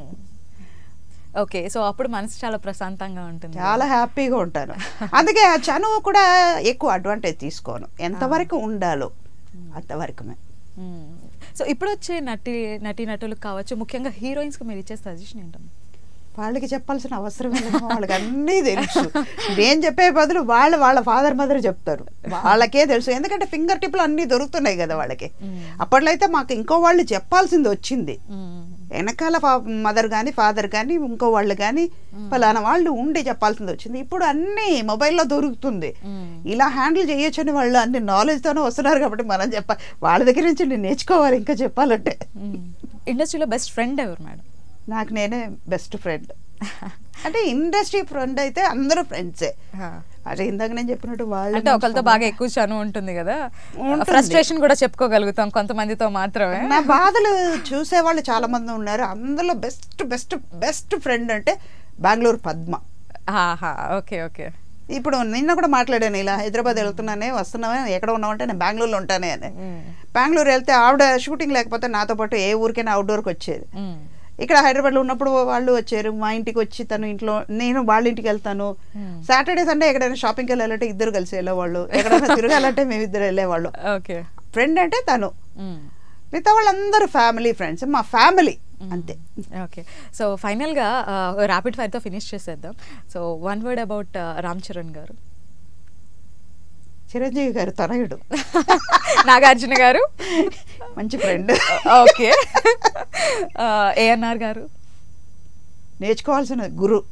Speaker 1: ఓకే, సో అప్పుడు మనసు చాలా ప్రశాంతంగా ఉంటుంది,
Speaker 2: చాలా హ్యాపీగా ఉంటాను. అందుకే ఆ చనువు కూడా ఎక్కువ అడ్వాంటేజ్ తీసుకోను, ఎంతవరకు ఉండాలో అంతవరకుమే.
Speaker 1: సో ఇప్పుడు వచ్చే నటీనటులకు కావచ్చు, ముఖ్యంగా హీరోయిన్స్కి మీరు ఇచ్చే సజెషన్ ఏంటమ్మా?
Speaker 2: వాళ్ళకి చెప్పాల్సిన అవసరం లేదు, వాళ్ళకి అన్నీ తెలుసు. నేను చెప్పే బదులు వాళ్ళ ఫాదర్ మదర్ చెప్తారు, వాళ్ళకే తెలుసు. ఎందుకంటే ఫింగర్ టిప్లు అన్నీ దొరుకుతున్నాయి కదా వాళ్ళకి. అప్పట్లో అయితే మాకు ఇంకో వాళ్ళు చెప్పాల్సింది వచ్చింది, వెనకాల మదర్ కానీ ఫాదర్ కానీ ఇంకో వాళ్ళు కానీ పలానా వాళ్ళు ఉండి చెప్పాల్సింది వచ్చింది. ఇప్పుడు అన్నీ మొబైల్లో దొరుకుతుంది, ఇలా హ్యాండిల్ చేయొచ్చని వాళ్ళు అన్ని నాలెడ్జ్తోనే వస్తున్నారు. కాబట్టి మనం వాళ్ళ దగ్గర నుంచి నేను నేర్చుకోవాలి ఇంకా చెప్పాలంటే.
Speaker 1: ఇండస్ట్రీలో బెస్ట్ ఫ్రెండ్ ఎవరు మేడం?
Speaker 2: నాకు నేనే బెస్ట్ ఫ్రెండ్. అంటే ఇండస్ట్రీ ఫ్రెండ్ అయితే అందరూ ఫ్రెండ్సే. అదే ఇందాక నేను చెప్పినట్టు వాళ్ళు
Speaker 1: ఒకరితో బాగా ఎక్కువ చనువు ఉంటుంది కదా, ఫ్రస్ట్రేషన్ కూడా చెప్పుకోగలుగుతాం కొంతమందితో మాత్రమే.
Speaker 2: నా బాధలు చూసేవాళ్ళు చాలా మంది ఉన్నారు. అందులో బెస్ట్ బెస్ట్ బెస్ట్ ఫ్రెండ్ అంటే బెంగళూరు పద్మ.
Speaker 1: Okay okay.
Speaker 2: ఇప్పుడు నిన్న కూడా మాట్లాడాను, ఇలా హైదరాబాద్ వెళ్తున్నానే, వస్తున్నానే, ఎక్కడ ఉన్నామంటే నేను బెంగళూరులో ఉంటానే అని. బెంగళూరు వెళ్తే ఆవిడ షూటింగ్ లేకపోతే నాతో పాటు ఏ ఊరికైనా అవుట్డోర్కి వచ్చేది. ఇక్కడ హైదరాబాద్లో ఉన్నప్పుడు వాళ్ళు వచ్చారు మా ఇంటికి వచ్చి, తను ఇంట్లో, నేను వాళ్ళ ఇంటికి వెళ్తాను. సాటర్డే సండే ఎక్కడైనా షాపింగ్కి వెళ్ళాలంటే ఇద్దరు కలిసి వెళ్ళేవాళ్ళు, ఎక్కడైనా తిరగాలంటే మేమిద్దరు వెళ్ళేవాళ్ళు. ఫ్రెండ్ అంటే తను, మిగతా వాళ్ళందరూ ఫ్యామిలీ ఫ్రెండ్స్, మా ఫ్యామిలీ అంతే.
Speaker 1: ఓకే, సో ఫైనల్గా ర్యాపిడ్ ఫైర్తో ఫినిష్ చేసేద్దాం. So 1 word about Ram Charan garu.
Speaker 2: Chiranjeevi గారు తనయుడు,
Speaker 1: నాగార్జున గారు
Speaker 2: మంచి ఫ్రెండ్.
Speaker 1: ఓకే. ఏఎన్ఆర్ గారు
Speaker 2: నేర్చుకోవాల్సిన గురు.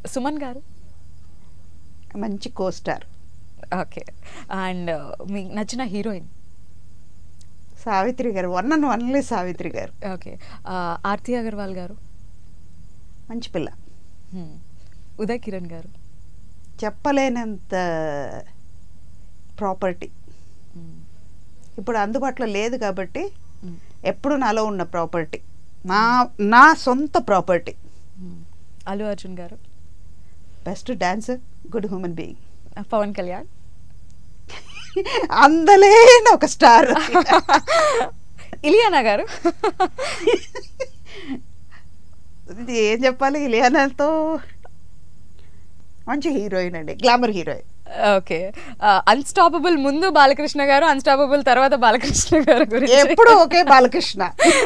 Speaker 1: సుమన్ గారు?
Speaker 2: మంచి కోస్టార్.
Speaker 1: ఓకే. అండ్ మీకు నచ్చిన హీరోయిన్?
Speaker 2: సావిత్రి గారు, వన్ అండ్ ఓన్లీ సావిత్రి గారు.
Speaker 1: ఓకే. ఆర్తి అగర్వాల్ గారు?
Speaker 2: మంచి పిల్ల.
Speaker 1: ఉదయ్ కిరణ్ గారు?
Speaker 2: చెప్పలేనంత ప్రాపర్టీ. ఇప్పుడు అందుబాటులో లేదు కాబట్టి ఎప్పుడు నాలో ఉన్న ప్రాపర్టీ, నా సొంత property.
Speaker 1: Allu Arjun garu?
Speaker 2: Best dancer, good human being.
Speaker 1: Pavan Kalyan?
Speaker 2: అందలేని ఒక స్టార్.
Speaker 1: ఇలియానా గారు?
Speaker 2: ఇది ఏం చెప్పాలి, ఇలియానాతో మంచి హీరోయిన్ అండి, గ్లామర్ హీరోయిన్.
Speaker 1: ఓకే. అన్స్టాపబుల్ ముందు బాలకృష్ణ గారు, అన్స్టాపబుల్ తర్వాత బాలకృష్ణ గారు గురించి?
Speaker 2: ఎప్పుడు ఒకే బాలకృష్ణ.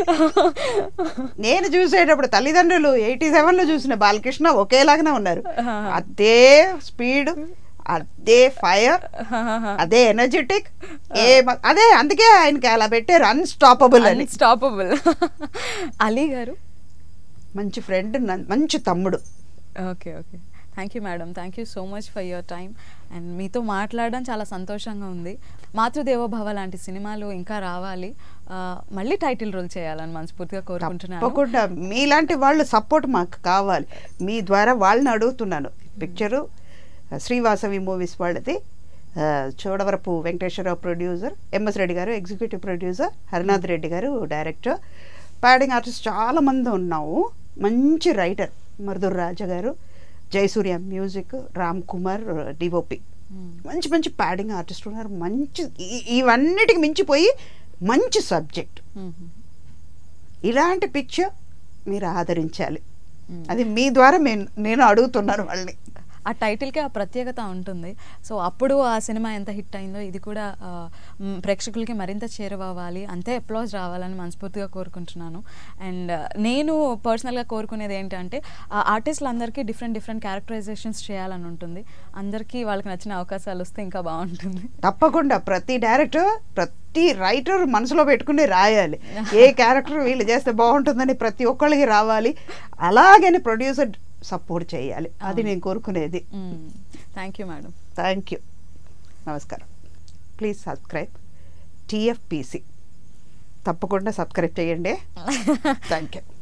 Speaker 2: నేను చూసేటప్పుడు తల్లిదండ్రులు 87లో చూసిన బాలకృష్ణ ఒకేలాగానే ఉన్నారు. అదే స్పీడ్, అదే ఫైర్, అదే ఎనర్జెటిక్, అదే అందుకే ఆయనకి అలా పెట్టారు అన్స్టాపబుల్ అని.
Speaker 1: అన్స్టాపబుల్. అలీ గారు?
Speaker 2: మంచి ఫ్రెండ్, మంచి తమ్ముడు.
Speaker 1: Okay. Okay. Thank you madam. Thank you so much for your time. And మీతో మాట్లాడడం చాలా సంతోషంగా ఉంది. మాతృదేవోభవ లాంటి సినిమాలు ఇంకా రావాలి, మళ్ళీ టైటిల్ రోల్ చేయాలని మనస్ఫూర్తిగా కోరుకుంటున్నాను.
Speaker 2: తప్పకుండా మీలాంటి వాళ్ళు సపోర్ట్ మాకు కావాలి. మీ ద్వారా వాళ్ళని అడుగుతున్నాను. పిక్చరు శ్రీవాసవి మూవీస్ వాళ్ళది, Chodavarapu Venkateswara Rao producer, MS Reddy garu executive producer, Harinath Reddy గారు డైరెక్టర్, ప్యాడింగ్ ఆర్టిస్ట్ చాలామంది ఉన్నాము. మంచి writer Marudur Raja garu, Jayasurya music, Ram Kumar DOP, మంచి మంచి ప్యాడింగ్ ఆర్టిస్ట్ ఉన్నారు. మంచి ఇవన్నిటికి మించిపోయి మంచి సబ్జెక్ట్. ఇలాంటి పిక్చర్ మీరు ఆదరించాలి. అది మీ ద్వారా నేను అడుగుతున్నాను వాళ్ళని.
Speaker 1: ఆ టైటిల్కి ఆ ప్రత్యేకత ఉంటుంది. సో అప్పుడు ఆ సినిమా ఎంత హిట్ అయిందో ఇది కూడా ప్రేక్షకులకి మరింత చేరువవ్వాలి, అంతే అప్లాజ్ రావాలని మనస్ఫూర్తిగా కోరుకుంటున్నాను. అండ్ నేను పర్సనల్గా కోరుకునేది ఏంటంటే ఆర్టిస్టులు అందరికీ డిఫరెంట్ క్యారెక్టరైజేషన్స్ చేయాలని ఉంటుంది. అందరికీ వాళ్ళకి నచ్చిన అవకాశాలు వస్తే ఇంకా బాగుంటుంది.
Speaker 2: తప్పకుండా ప్రతి డైరెక్టర్, ప్రతి రైటర్ మనసులో పెట్టుకుని రాయాలి, ఏ క్యారెక్టర్ వీళ్ళు చేస్తే బాగుంటుందని ప్రతి ఒక్కళ్ళకి రావాలి. అలాగని ప్రొడ్యూసర్ సపోర్ట్ చేయాలి, అది నేను కోరుకునేది.
Speaker 1: Thank you madam.
Speaker 2: Thank you. నమస్కారం. Please subscribe TFPC. తప్పకుండా సబ్స్క్రైబ్ చేయండి. Thank you.